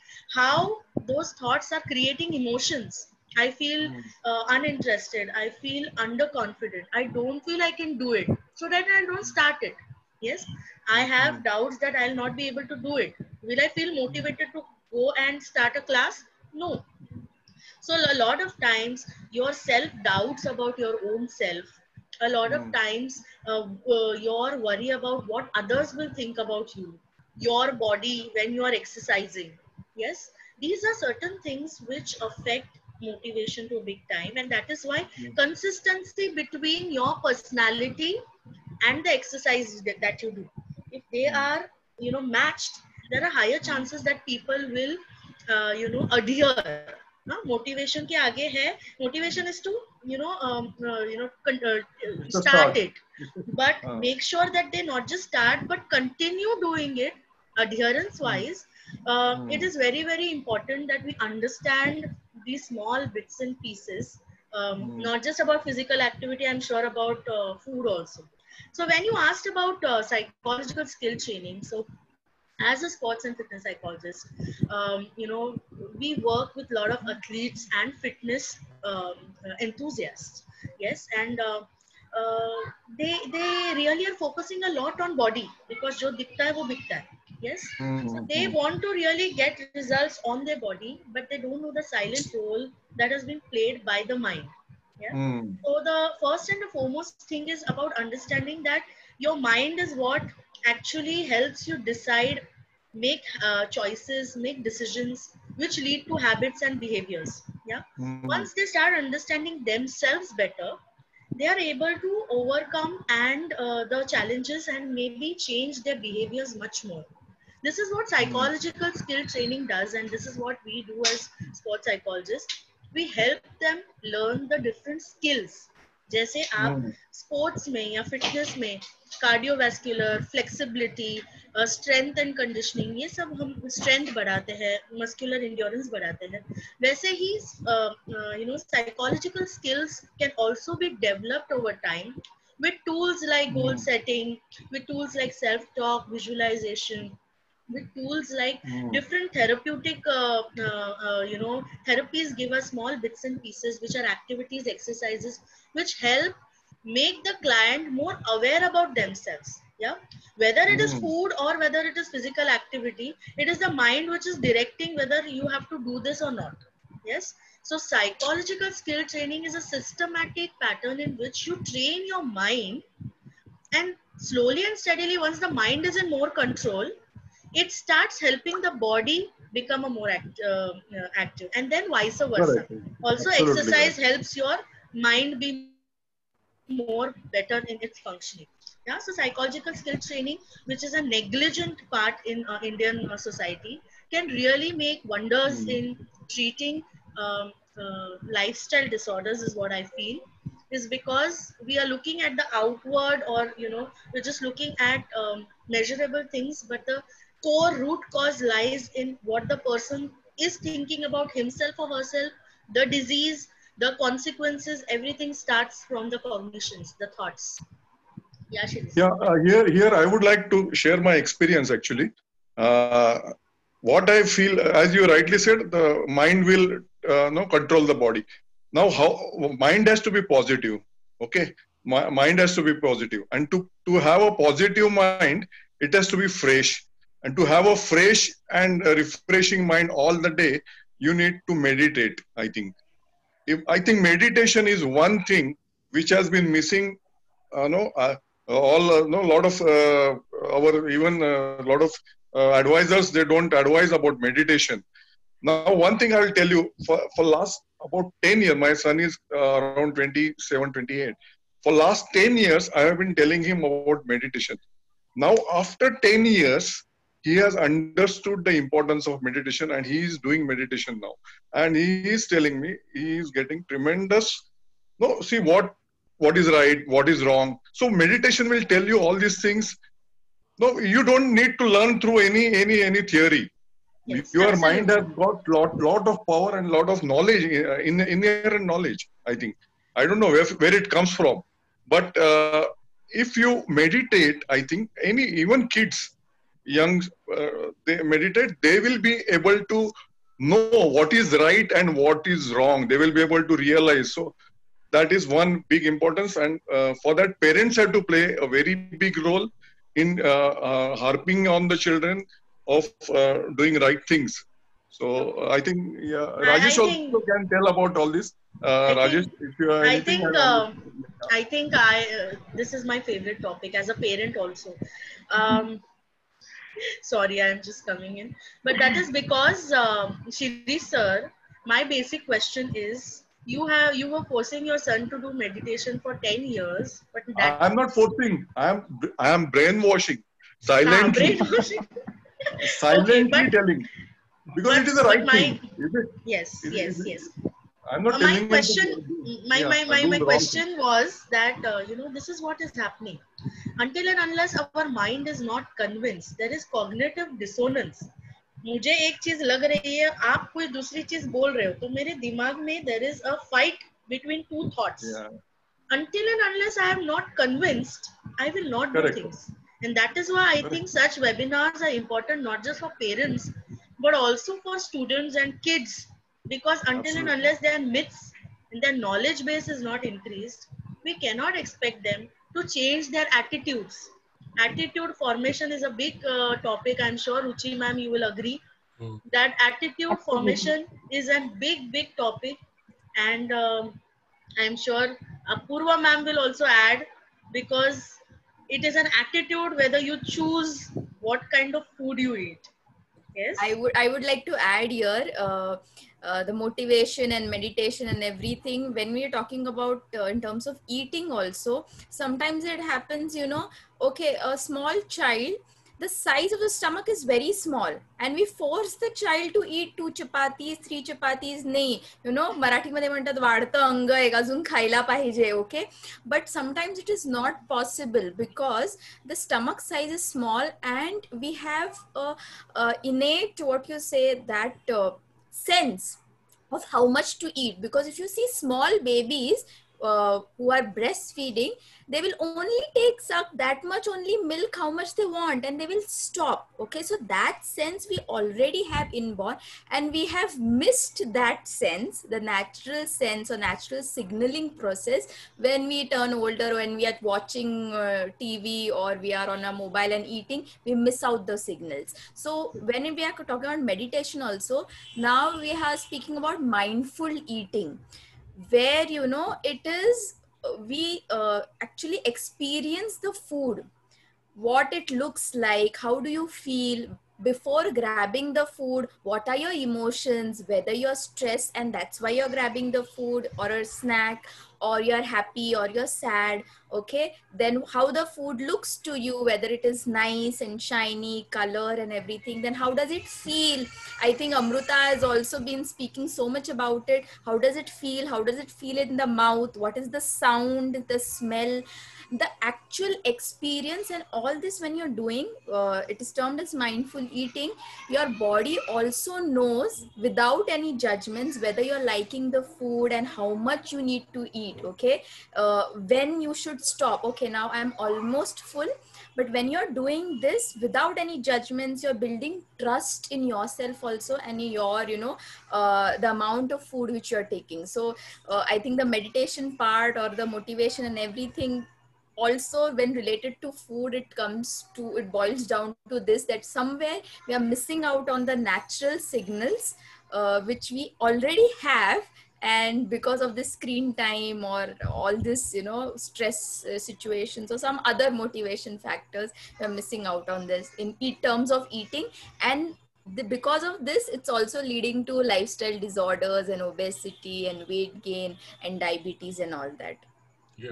how those thoughts are creating emotions. I feel uh, uninterested. I feel underconfident. I don't feel I can do it. So then I don't start it. Yes, I have doubts that I'll not be able to do it. Will I feel motivated to go and start a class? No. So a lot of times your self doubts about your own self. A lot of times uh, uh, your worry about what others will think about you, your body when you are exercising. Yes, these are certain things which affect motivation to a big time, and that is why consistency between your personality and the exercise that, that you do, if they are, you know, matched, there are higher chances that people will, uh, you know, adhere. Huh? Motivation के आगे है, motivation is to, you know, um, uh, you know, con- uh, It's a start start. it, but Uh, make sure that they not just start but continue doing it adherence wise. Uh, Hmm. it is very very important that we understand these small bits and pieces, um, Hmm. not just about physical activity, I'm sure about uh, food also. So when you asked about uh, psychological skill training, so as a sports and fitness psychologist, um, you know, we work with a lot of athletes and fitness um, uh, enthusiasts. Yes, and uh, uh, they they really are focusing a lot on body, because jo dikhta hai wo bikhta hai. Yes, so Hmm. they Hmm. want to really get results on their body, but they don't know the silent role that has been played by the mind. Yeah. Hmm. So the first and the foremost thing is about understanding that your mind is what actually helps you decide, make uh, choices, make decisions which lead to habits and behaviors. Yeah. Hmm. Once they start understanding themselves better, they are able to overcome and uh, the challenges and maybe change their behaviors much more. This is what Hmm. psychological skill training does, and this is what we do as sports psychologists. We help them learn the different skills. जैसे आप Hmm. Sports में या fitness में cardiovascular flexibility, strength and conditioning, ये सब हम strength बढ़ाते हैं, मस्कुलर इंड्योरेंस बढ़ाते हैं, वैसे ही you know psychological skills can also be developed over time with tools like goal Hmm. setting, with tools like self talk, visualization, with tools like Hmm. different therapeutic uh, uh, uh, you know therapies give us small bits and pieces which are activities, exercises which help make the client more aware about themselves. Yeah, whether it is Hmm. food or whether it is physical activity, it is the mind which is directing whether you have to do this or not. Yes, so psychological skill training is a systematic pattern in which you train your mind, and slowly and steadily, once the mind is in more control, it starts helping the body become a more act, uh, uh, active, and then vice versa. Correct. Also Absolutely exercise correct. helps your mind be more better in its functioning. Yeah, so psychological skill training, which is a negligent part in uh, Indian uh, society, can really make wonders in Hmm. treating um, uh, lifestyle disorders, is what I feel. Is because we are looking at the outward, or you know, we're just looking at um, measurable things, but the core root cause lies in what the person is thinking about himself or herself, the disease, the consequences, everything starts from the cognitions, the thoughts. Yeah, Shirish. Yeah, uh, here here I would like to share my experience actually. Uh, what I feel, as you rightly said, the mind will uh, no control the body. Now, how mind has to be positive. Okay, My, mind has to be positive, and to to have a positive mind, it has to be fresh. And to have a fresh and a refreshing mind all the day, you need to meditate. I think. If I think meditation is one thing which has been missing, uh, no, uh, all uh, no lot of uh, our even a uh, lot of uh, advisors, they don't advise about meditation. Now, one thing I will tell you, for for last about ten years, my son is uh, around twenty-seven, twenty-eight. For last ten years, I have been telling him about meditation. Now, after ten years, he has understood the importance of meditation, and he is doing meditation now. And he is telling me he is getting tremendous. No, see what what is right, what is wrong. So meditation will tell you all these things. No, you don't need to learn through any any any theory. Yes, Your mind has absolutely. got lot lot of power and lot of knowledge, uh, in inherent knowledge. I think I don't know where where it comes from, but uh, if you meditate, I think any even kids, young, uh, they meditate, they will be able to know what is right and what is wrong. They will be able to realize. So that is one big importance, and uh, for that parents have to play a very big role in uh, uh, harping on the children of uh, doing right things. So uh, I think, yeah, I, Rajesh I also think can tell about all this. uh, I Rajesh, think if you have I anything, think I will. uh, I think I uh, this is my favorite topic as a parent also. Um, Sorry, I'm just coming in, but that is because uh, Shiri sir my basic question is, you have you were forcing your son to do meditation for ten years, but that I'm not forcing. I am I am brainwashing ah, silently, brainwashing. Okay, silently but telling because but it is the but right my thing. Is it? yes Is, yes is, yes. I'm not Uh, my telling him to question, do, my yeah, my my, do my the wrong thing. question was that uh, you know this is what is happening. Until and unless our mind is not convinced, there is cognitive dissonance. मुझे एक चीज लग रही है, आप कोई दूसरी चीज बोल रहे हो, तो मेरे दिमाग में there is a fight between two thoughts. Yeah, Until and unless I am not convinced, I will not do correct. things. And that is why I Correct. think such webinars are important, not just for parents, but also for students and kids. Because until and Absolutely. unless their myths and their knowledge base is not increased, we cannot expect them to change their attitudes. Attitude formation is a big uh, topic. I'm sure, Ruchi ma'am, you will agree Hmm. that attitude Absolutely. formation is a big, big topic. And um, I'm sure Apurva ma'am will also add, because it is an attitude whether you choose what kind of food you eat. Yes. I would I would like to add here uh, uh, the motivation and meditation and everything. When we are talking about uh, in terms of eating also, sometimes it happens, you know, okay, a small child, the size of the stomach is very small, and we force the child to eat two chapatis, three chapatis. नाही, you know, Marathi मध्ये म्हणतात वाढतं अंग एक अजून खायला पाहिजे, okay? But sometimes it is not possible because the stomach size is small, and we have a, a innate, what you say, that uh, sense of how much to eat. Because if you see small babies uh, who are breastfeeding, they will only take suck that much only milk how much they want, and they will stop. Okay, so that sense we already have inborn, and we have missed that sense, the natural sense or natural signaling process, when we turn older, when we are watching uh, T V or we are on a mobile and eating, we miss out the signals. So when we are talking about meditation also, now we are speaking about mindful eating, where, you know, it is we uh, actually experience the food, what it looks like, how do you feel before grabbing the food, what are your emotions, whether you're stressed and that's why you're grabbing the food or a snack, or you're happy or you're sad. Okay, then how the food looks to you, whether it is nice and shiny color and everything, then how does it feel. I think Amruta has also been speaking so much about it. How does it feel, how does it feel in the mouth, what is the sound, the smell, the actual experience, and all this when you're doing uh, it is termed as mindful eating. Your body also knows without any judgments whether you're liking the food and how much you need to eat. Okay, uh, when you should stop. Okay, now I'm almost full. But when you're doing this without any judgments, you're building trust in yourself also, and your, you know, uh, the amount of food which you're taking. So uh, I think the meditation part or the motivation and everything, also when related to food, it comes to, it boils down to this, that somewhere we are missing out on the natural signals uh, which we already have, and because of this screen time or all this, you know, stress uh, situations or some other motivation factors, we are missing out on this in eat terms of eating. And the, because of this, it's also leading to lifestyle disorders and obesity and weight gain and diabetes and all that. Yeah.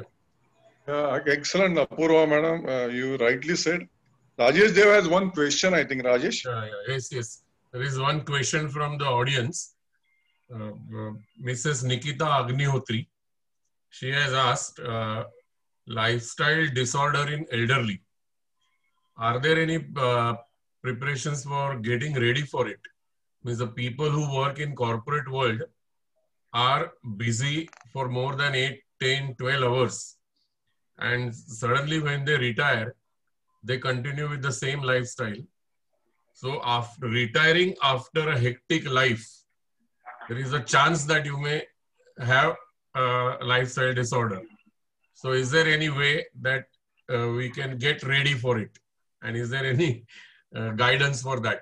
Uh, excellent, Apurva madam. Uh, you rightly said. Rajesh Dev has one question, I think. Rajesh. Yeah, yeah, yes, yes. There is one question from the audience. Uh, uh, Missus Nikita Agnihotri. She has asked, uh, lifestyle disorder in elderly. Are there any uh, preparations for getting ready for it? Means the people who work in corporate world are busy for more than eight, ten, twelve hours. And suddenly when they retire, they continue with the same lifestyle. So after retiring after a hectic life, there is a chance that you may have a lifestyle disorder. So is there any way that uh, we can get ready for it? And is there any uh, guidance for that?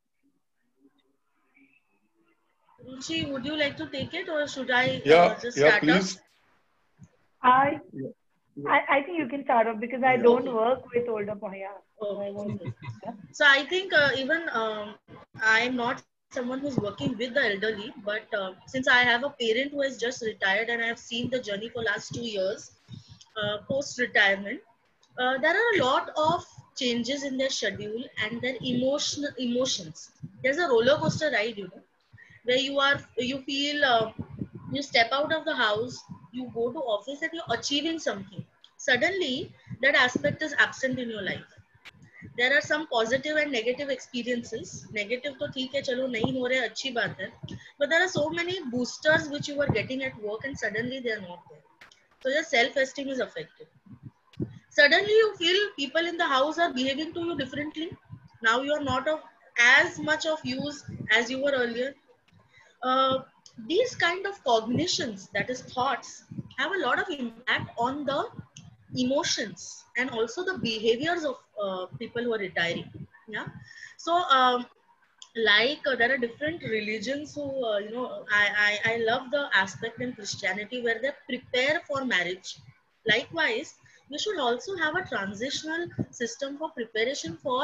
Ruchi, would you like to take it, or should I Yeah, uh, just yeah, start please. up? I, I, I think you can start off because I Yeah. don't Okay. work with older boys. Yeah, so I Okay. won't. So I think uh, even um, I am not someone who's working with the elderly, but uh, since I have a parent who has just retired and I have seen the journey for last two years uh, post retirement, uh, there are a lot of changes in their schedule and their emotional emotions. There's a roller coaster ride, you know, where you are you feel uh, you step out of the house, you go to office and you're achieving something. Suddenly that aspect is absent in your life. There are some positive and negative experiences. Negative to theek hai, chalo nahi ho rahe, अच्छी बात है. But there are so many boosters which you were getting at work and suddenly they are not there. So your self-esteem is affected. Suddenly you feel people in the house are behaving to you differently. Now you are not of as much of use as you were earlier. Uh, these kind of cognitions, that is thoughts, have a lot of impact on the emotions and also the behaviors of uh, people who are retiring. Yeah. So um, like uh, there are different religions who uh, you know I, I I love the aspect in Christianity where they prepare for marriage. Likewise, we should also have a transitional system for preparation for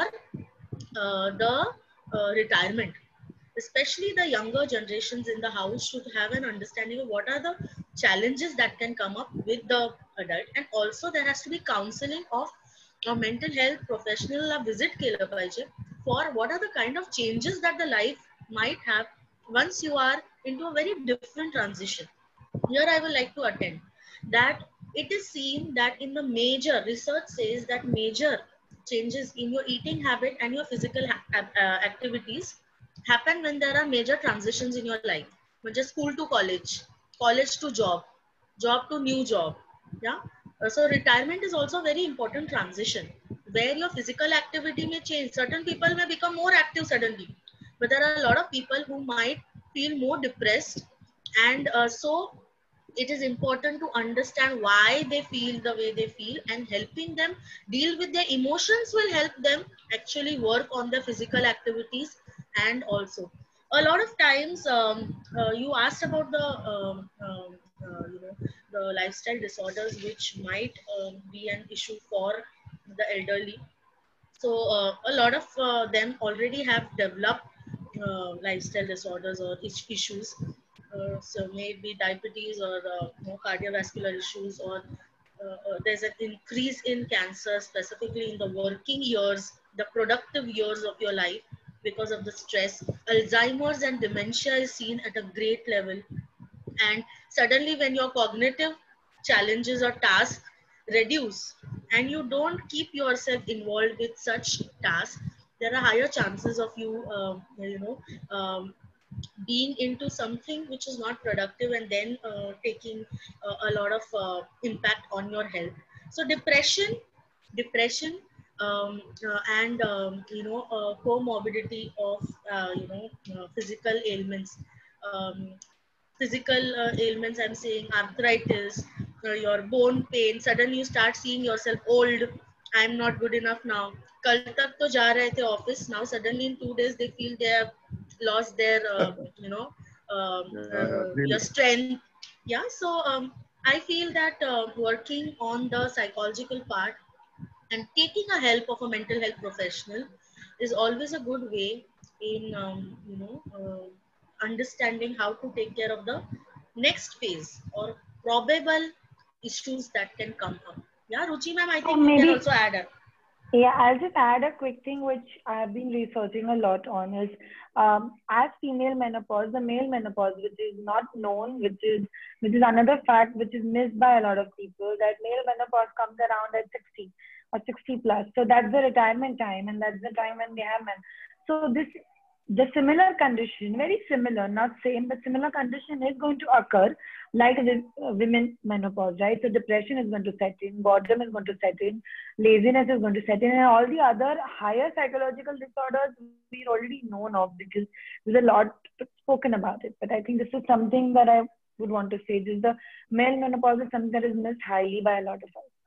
uh, the uh, retirement. Especially the younger generations in the house should have an understanding of what are the challenges that can come up with the adult, and also there has to be counseling of a mental health professional a visit kela pahiye for what are the kind of changes that the life might have once you are into a very different transition. Here I would like to attend that it is seen that in the major research says that major changes in your eating habit and your physical uh, activities happen when there are major transitions in your life. Just school to college, college to job, job to new job. Yeah. Uh, so retirement is also a very important transition where your physical activity may change. Certain people may become more active suddenly, but there are a lot of people who might feel more depressed, and uh, so it is important to understand why they feel the way they feel, and helping them deal with their emotions will help them actually work on their physical activities. And also a lot of times um, uh, you asked about the um, um, uh, you know the lifestyle disorders which might um, be an issue for the elderly. So uh, a lot of uh, them already have developed uh, lifestyle disorders or issues. Uh, so maybe diabetes or uh, you know, cardiovascular issues, or uh, uh, there's an increase in cancer, specifically in the working years, the productive years of your life because of the stress. Alzheimer's and dementia is seen at a great level. And suddenly when your cognitive challenges or tasks reduce and you don't keep yourself involved with such tasks, there are higher chances of you uh, you know um, being into something which is not productive, and then uh, taking uh, a lot of uh, impact on your health. So depression depression um, uh, and um, you know uh, comorbidity of uh, you know uh, physical ailments, um, physical uh, ailments, I'm saying arthritis, uh, your bone pain. Suddenly you start seeing yourself old. I'm not good enough now. Kal tak to ja rahe the office, now suddenly in two days they feel they have lost their uh, you know um, Yeah, yeah, uh, really. your strength. Yeah. So um, I feel that uh, working on the psychological part and taking a help of a mental health professional is always a good way in um, you know uh, understanding how to take care of the next phase or probable issues that can come up. Yeah, Ruchi ma'am, I So think you can maybe, also add up. yeah, I'll just add a quick thing which I've been researching a lot on is um, as female menopause, the male menopause, which is not known, which is which is another fact which is missed by a lot of people, that male menopause comes around at sixty or sixty plus. So that's the retirement time, and that's the time when they have men. So this the similar condition, very similar, not same, but similar condition is going to occur like with uh, women menopause, right? So depression is going to set in, boredom is going to set in, laziness is going to set in, and all the other higher psychological disorders we're already known of because there's a lot spoken about it. But I think this is something that I would want to say. This is the male menopause is something that is missed highly by a lot of us.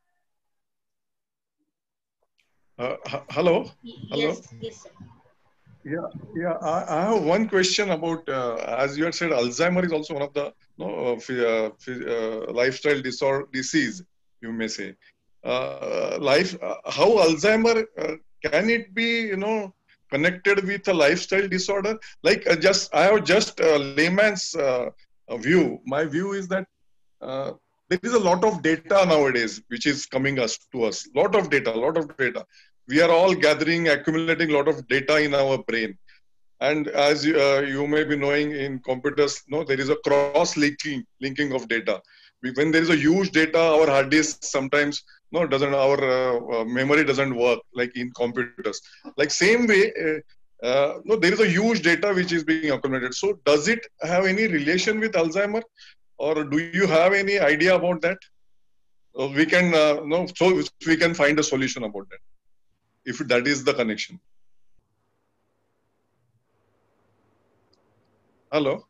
Uh, h- hello. Hello. Yes, yes, sir. Yeah, yeah. I, I have one question about, uh, as you had said, Alzheimer is also one of the no, uh, uh, lifestyle disorder disease, you may say. Uh, life, uh, how Alzheimer uh, can it be, you know, connected with a lifestyle disorder? Like uh, just, I have just a layman's uh, view. My view is that uh, there is a lot of data nowadays which is coming us to us. Lot of data, lot of data. We are all gathering, accumulating a lot of data in our brain. And as you, uh, you may be knowing in computers, no, there is a cross linking linking of data. We, when there is a huge data, our hard disk sometimes no doesn't, our uh, uh, memory doesn't work like in computers. Like same way, uh, uh, no, there is a huge data which is being accumulated. So does it have any relation with Alzheimer, or do you have any idea about that? Uh, we can uh, no, so we can find a solution about that if that is the connection. Hello.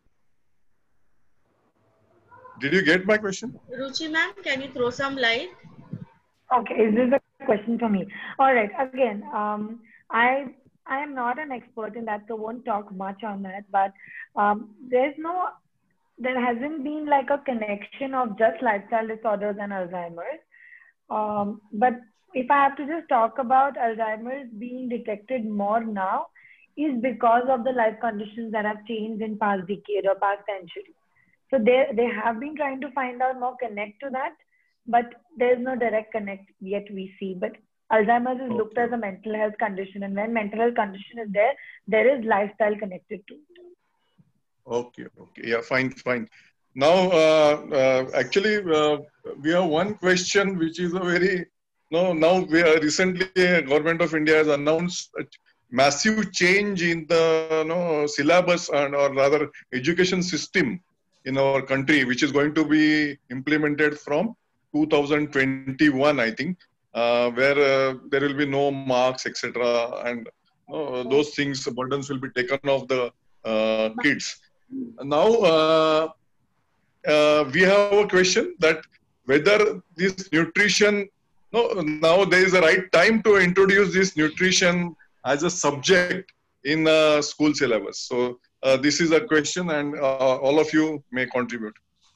Did you get my question? Ruchi ma'am, can you throw some light? Okay, is this a question for me? All right. Again, um, I I am not an expert in that, so won't talk much on that. But um, there's no, there hasn't been like a connection of just lifestyle disorders and Alzheimer's. Um, but if I have to just talk about Alzheimer's being detected more now, is because of the life conditions that have changed in past decade or past century. So they they have been trying to find out more connect to that, but there's no direct connect yet we see. But Alzheimer's is Okay. looked as a mental health condition, and when mental health condition is there, there is lifestyle connected to it. Okay, okay, yeah, fine, fine. Now, uh, uh, actually, uh, we have one question which is a very, no, now we are recently, Government of India has announced a massive change in the no, syllabus and or rather education system in our country, which is going to be implemented from two thousand twenty-one, I think, uh, where uh, there will be no marks, et cetera, and uh, those things, burdens will be taken off the uh, kids. Now, uh, uh, we have a question that whether this nutrition, no, now there is a right time to introduce this nutrition as a subject in uh, school syllabus. So uh, this is a question, and uh, all of you may contribute.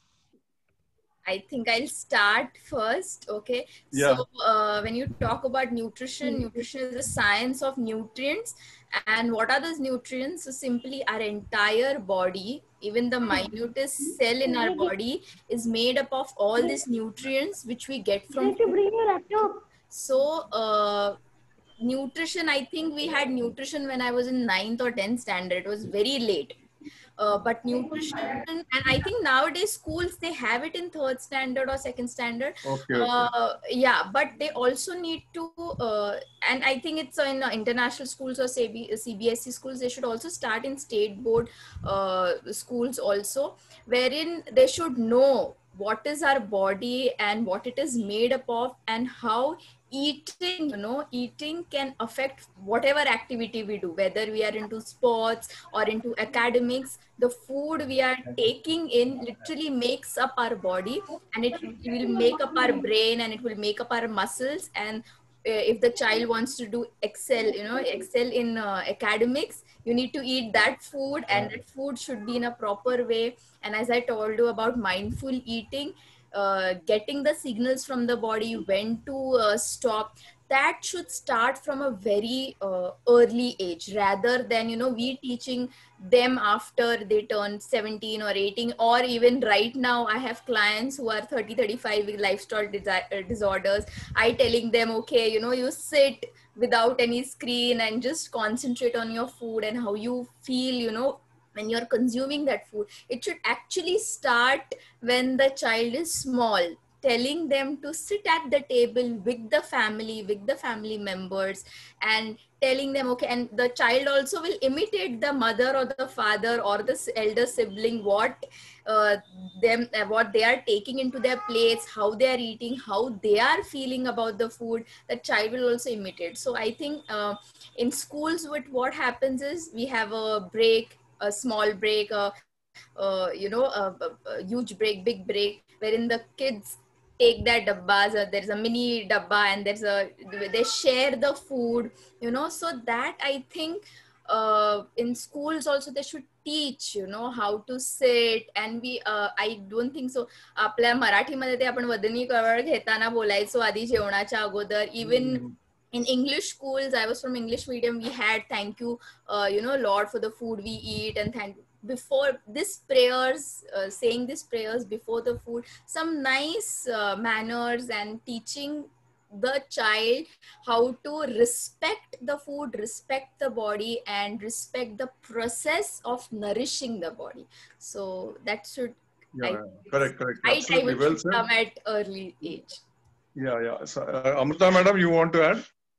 I think I'll start first. Okay. Yeah. So uh, when you talk about nutrition, nutrition is the science of nutrients. And what are those nutrients? So simply our entire body, even the minutest cell in our body, is made up of all these nutrients which we get from food. So uh, nutrition, I think we had nutrition when I was in ninth or tenth standard. It was very late. Uh, but nutrition, and I think nowadays schools, they have it in third standard or second standard. Okay, okay. Uh, yeah, but they also need to, uh, and I think it's in uh, international schools or C B S E schools, they should also start in state board uh, schools also, wherein they should know what is our body and what it is made up of, and how eating, you know, eating can affect whatever activity we do, whether we are into sports or into academics. The food we are taking in literally makes up our body, and it will make up our brain, and it will make up our muscles. And uh, if the child wants to do excel, you know, excel in uh, academics, you need to eat that food, and that food should be in a proper way. And as I told you about mindful eating, uh, getting the signals from the body when to uh, stop, that should start from a very uh, early age, rather than, you know, we teaching them after they turn seventeen or eighteen, or even right now I have clients who are thirty, thirty-five with lifestyle disorders. I telling them, okay, you know, you sit without any screen and just concentrate on your food and how you feel, you know, when you're consuming that food. It should actually start when the child is small, telling them to sit at the table with the family, with the family members, and telling them, okay, and the child also will imitate the mother or the father or the elder sibling, what uh, them, uh, what they are taking into their plates, how they are eating, how they are feeling about the food. The child will also imitate. So I think uh, in schools, with what happens is we have a break, a small break, a, uh, you know, a, a huge break, big break, wherein the kids take their dabbas, or there's a mini dabba, and there's a, they share the food, you know. So that I think uh, in schools also they should teach, you know, how to sit. And we uh, I don't think so, आपल्या मराठीमध्ये ते आपण वदनी कवळ घेताना बोलायचो आधी जेवणाच्या अगोदर, even in English schools, I was from English medium, we had thank you, uh, you know, Lord, for the food we eat, and thank before this prayers, uh, saying these prayers before the food, some nice uh, manners and teaching the child how to respect the food, respect the body, and respect the process of nourishing the body. So that should, Yeah, I yeah. think, Correct, correct. right, I Absolutely would well should said. come at early age. Yeah, yeah. So, uh, Amrita madam, you want to add?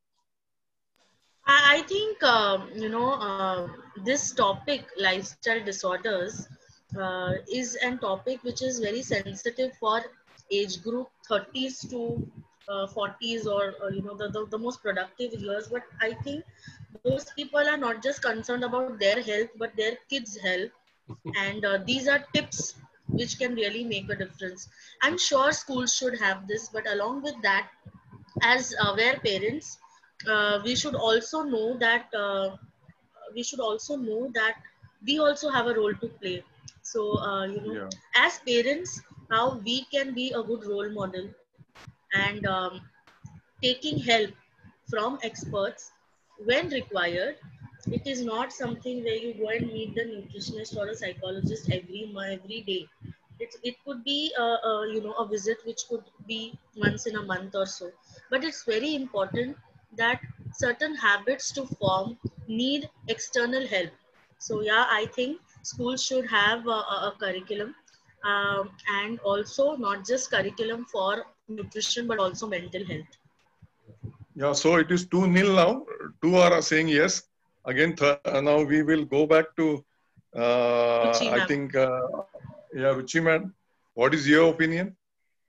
I I think um, you know uh, this topic, lifestyle disorders, uh, is an topic which is very sensitive for age group thirties to uh, forties, or, or you know the, the, the most productive years. But I think those people are not just concerned about their health but their kids' health, and uh, these are tips which can really make a difference. I'm sure schools should have this, but along with that, as aware parents, uh, we should also know that uh, we should also know that we also have a role to play. So uh, you know, Yeah. as parents, how we can be a good role model, and um, taking help from experts when required. It is not something where you go and meet the nutritionist or a psychologist every mo- every day. It, it could be a, a, you know a visit which could be once in a month or so. But it's very important that certain habits to form need external help. So yeah, I think schools should have a, a, a curriculum, um, and also not just curriculum for nutrition but also mental health. Yeah. So it is two nil now. Two are saying yes. Again, th- now we will go back to. Uh, Ruchi I ma'am. think. Uh, yeah, Ruchi man. What is your opinion?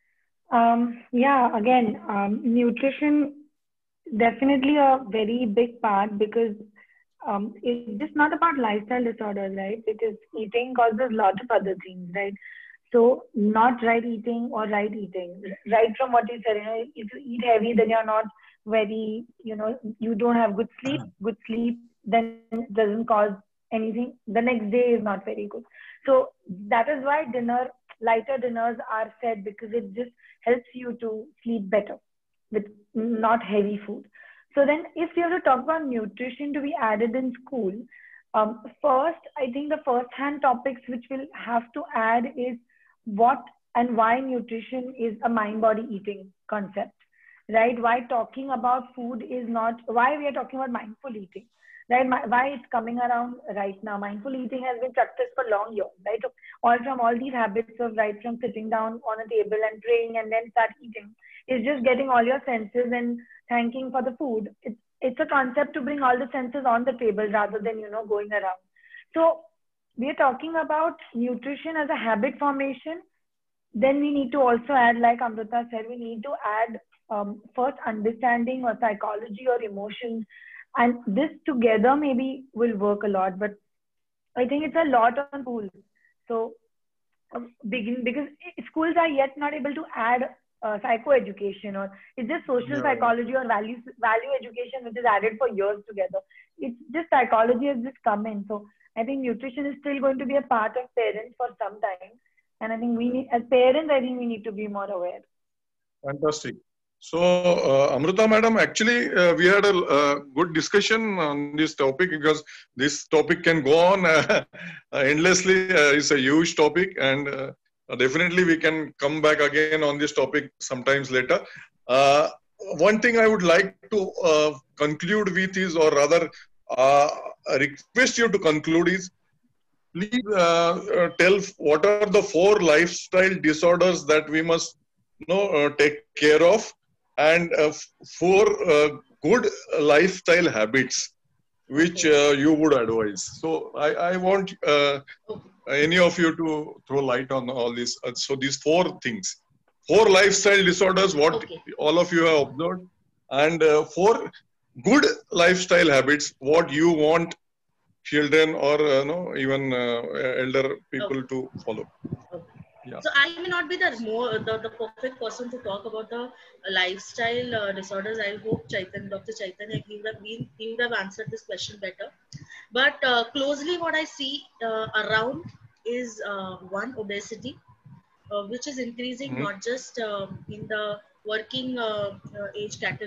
Um, yeah, again, um, nutrition definitely a very big part because um, it's just not about lifestyle disorders, right? Because eating causes lots of other things, right? So not right eating or right eating, right from what you said, you know, if you eat heavy, then you're not very, you know, you don't have good sleep. Good sleep then doesn't cause anything. The next day is not very good. So that is why dinner, lighter dinners are said because it just helps you to sleep better with not heavy food. So then if you have to talk about nutrition to be added in school, um, first, I think the first hand topics which we'll have to add is what and why nutrition is a mind body eating concept, right? Why talking about food is not, why we are talking about mindful eating, right? Why it's coming around right now. Mindful eating has been practiced for long years, right? So all from all these habits of right from sitting down on a table and praying and then start eating is just getting all your senses and thanking for the food. It's it's a concept to bring all the senses on the table rather than you know going around. So we are talking about nutrition as a habit formation. Then we need to also add, like Amrita said, we need to add um, first understanding or psychology or emotions, and this together maybe will work a lot. But I think it's a lot on schools. So um, begin because schools are yet not able to add uh, psycho education, or it's just social Yeah. psychology or value value education which is added for years together. It's just psychology has just come in. So I think nutrition is still going to be a part of parents for some time, and I think we need as parents, I think we need to be more aware. Fantastic. So, uh, Amrita madam, actually, uh, we had a uh, good discussion on this topic because this topic can go on uh, endlessly. Uh, it's a huge topic, and uh, definitely we can come back again on this topic sometimes later. Uh, One thing I would like to uh, conclude with is, or rather, uh, request you to conclude is, please uh, uh, tell what are the four lifestyle disorders that we must you know uh, take care of, and uh, four uh, good lifestyle habits which Okay. uh, you would advise. So I, I want uh, Okay. any of you to throw light on all this. Uh, so these four things, four lifestyle disorders, what Okay. all of you have observed, and uh, four good lifestyle habits, what you want children or uh, no even uh, elder people Okay. to follow. Okay. Yeah. So I may not be the more the, the perfect person to talk about the lifestyle uh, disorders. I hope Chaitan, Doctor Chaitanya, he would have been he would have answered this question better. But uh, closely, what I see uh, around is uh, one, obesity, uh, which is increasing Mhm. not just uh, in the working uh, uh, age category,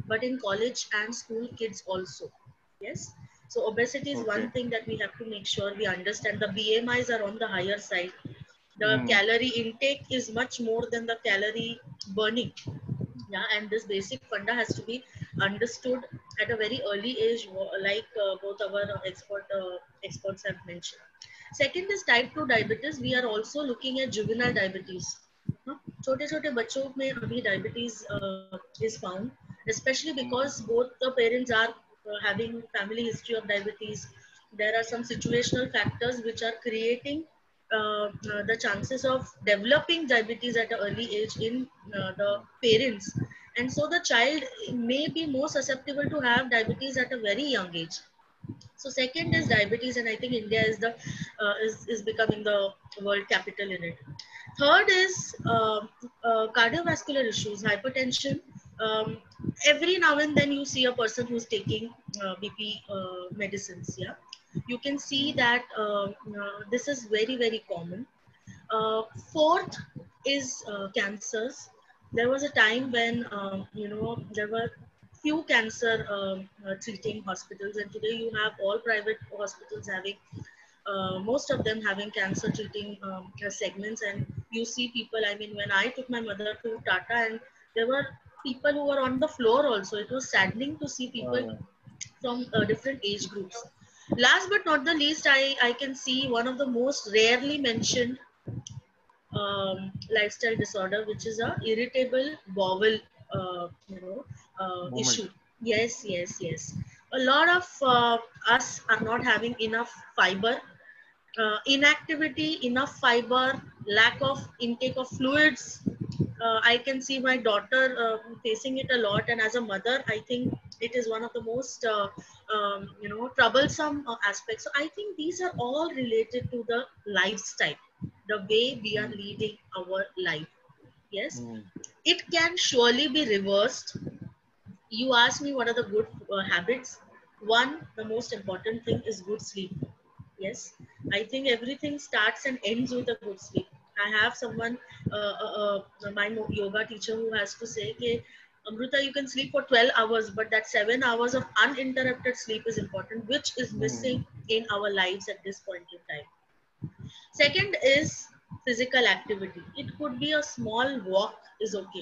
but in college and school kids also. Yes. So obesity is Okay. one thing that we have to make sure we understand. The B M Is are on the higher side. The Mm. calorie intake is much more than the calorie burning. Yeah, and this basic funda has to be understood at a very early age, like uh, both our expert uh, experts have mentioned. Second is type two diabetes. We are also looking at juvenile diabetes. छोटे छोटे बच्चों में अभी diabetes uh, is found, especially because both the parents are uh, having family history of diabetes. There are some situational factors which are creating uh, uh, the chances of developing diabetes at an early age in uh, the parents, and so the child may be more susceptible to have diabetes at a very young age. So second is diabetes, and I think India is the uh, is, is becoming the world capital in it. Third is uh, uh, cardiovascular issues, hypertension. Um, every now and then you see a person who's taking uh, B P uh, medicines. Yeah, you can see that uh, uh, this is very very common. Uh, fourth is uh, cancers. There was a time when uh, you know there were few cancer um, uh, treating hospitals, and today you have all private hospitals having uh, most of them having cancer treating um, segments. And you see people, I mean, when I took my mother to Tata, and there were people who were on the floor also. It was saddening to see people Oh. from uh, different age groups. Last but not the least, I, I can see one of the most rarely mentioned um, lifestyle disorder, which is a irritable bowel, uh, you know, uh, Moment. issue. Yes, yes, yes. A lot of uh, us are not having enough fiber, uh, inactivity, enough fiber, lack of intake of fluids. Uh, I can see my daughter uh, facing it a lot, and as a mother, I think it is one of the most, uh, um, you know, troublesome uh, aspects. So I think these are all related to the lifestyle, the way we are leading our life. Yes, Mm. it can surely be reversed. You asked me what are the good uh, habits. One, the most important thing is good sleep. Yes, I think everything starts and ends with a good sleep. I have someone, uh, uh, uh, my yoga teacher, who has to say, "Ke, Amrita, you can sleep for twelve hours, but that seven hours of uninterrupted sleep is important, which is missing in our lives at this point in time." Second is physical activity. It could be a small walk is okay.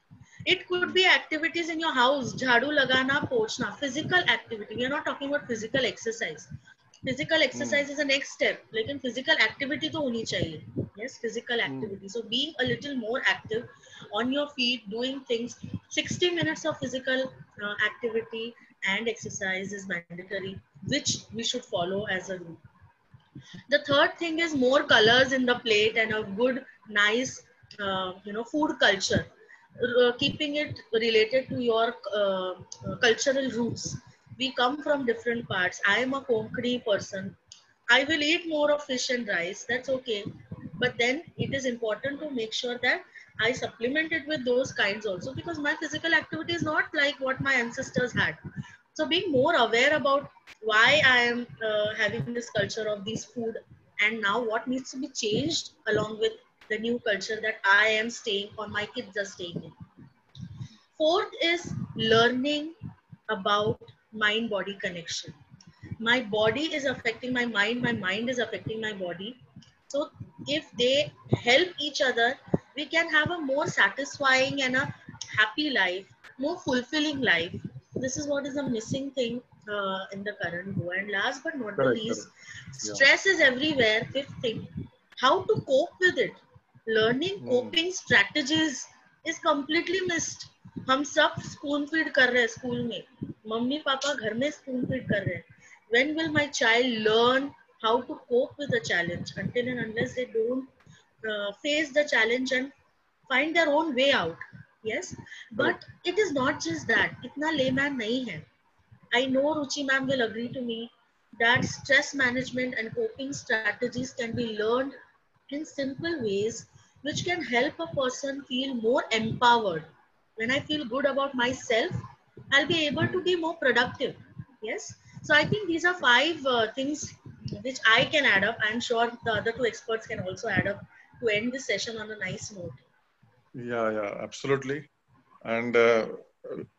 It could be activities in your house, jhadu lagana, pochna, physical activity. We are not talking about physical exercise. Physical exercise is the next step. Like in physical activity to honi chahiye. Yes, physical activity. So being a little more active on your feet, doing things. sixty minutes of physical uh, activity and exercise is mandatory, which we should follow as a rule. The third thing is more colors in the plate and a good, nice, uh, you know, food culture. Uh, keeping it related to your uh, uh, cultural roots. We come from different parts. I am a Konkani person. I will eat more of fish and rice. That's okay. But then it is important to make sure that I supplement it with those kinds also, because my physical activity is not like what my ancestors had. So being more aware about why I am uh, having this culture of these food, and now what needs to be changed along with the new culture that I am staying or my kids are staying in. Fourth is learning about mind body connection. My body is affecting my mind, my mind is affecting my body. So if they help each other, we can have a more satisfying and a happy life, more fulfilling life. This is what is the missing thing uh, in the current go. And last but not the Correct, least, correct. Yeah. stress is everywhere. Fifth thing, how to cope with it. Learning Hmm. coping strategies is completely missed. हम सब spoon feed कर रहे हैं school में, mummy papa घर में spoon feed कर रहे हैं. When will my child learn how to cope with the challenge? Until and unless they don't uh, face the challenge and find their own way out. Yes, but it is not just that. इतना layman नहीं है. I know Ruchi ma'am will agree to me that stress management and coping strategies can be learned in simple ways, which can help a person feel more empowered. When I feel good about myself, I'll be able to be more productive. Yes. So I think these are five uh, things which I can add up. I'm sure the other two experts can also add up to end this session on a nice note. Yeah, yeah, absolutely. And uh,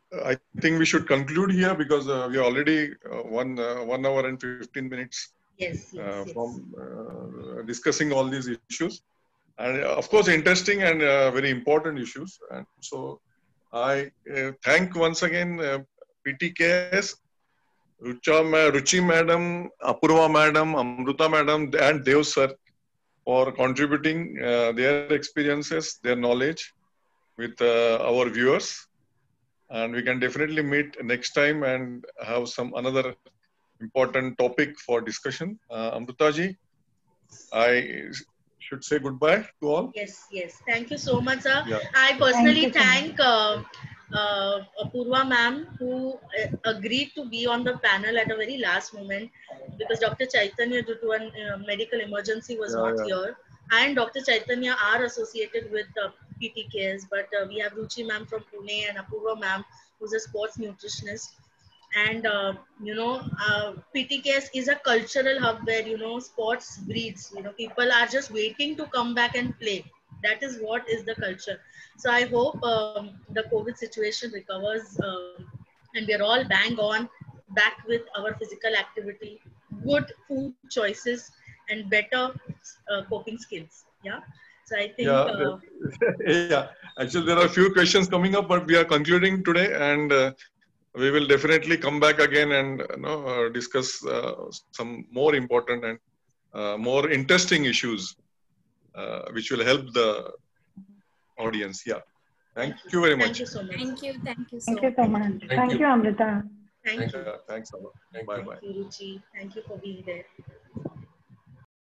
I think we should conclude here because uh, we are already uh, one uh, one hour and fifteen minutes Yes, yes, uh, yes. from uh, discussing all these issues, and uh, of course interesting and uh, very important issues. And so I uh, thank once again uh, P T K S, Rucha, ma- Ruchi madam, Apurva madam, Amruta madam, and Dev sir for contributing uh, their experiences, their knowledge with uh, our viewers. And we can definitely meet next time and have some another important topic for discussion. Uh, Amruta ji, I should say goodbye to all. Yes, yes. Thank you so much, sir. Yeah. I personally Thank you so thank uh, uh, Apurva ma'am who uh, agreed to be on the panel at a very last moment because Doctor Chaitanya, due to a uh, medical emergency, was Yeah, not yeah. here. I and Doctor Chaitanya are associated with uh, P T K S, but uh, we have Ruchi ma'am from Pune and Apurva ma'am, who's a sports nutritionist. And uh, you know uh, P T K S is a cultural hub where you know sports breeds, you know people are just waiting to come back and play. That is what is the culture. So I hope um, the COVID situation recovers, um, and we are all bang on back with our physical activity, good food choices, and better uh, coping skills. Yeah, so I think Yeah, uh, yeah. Actually, there are a few questions coming up, but we are concluding today, and uh, we will definitely come back again and you know uh, discuss uh, some more important and uh, more interesting issues, uh, which will help the audience. Yeah. Thank you very thank much. you so much. Thank you. Thank you so Thank you so much. Thank Thank you. you, Amrita. Thank Thank you. Yeah, thanks a lot. Thank Bye you. bye. Thank you, Ruchi. Thank you for being there.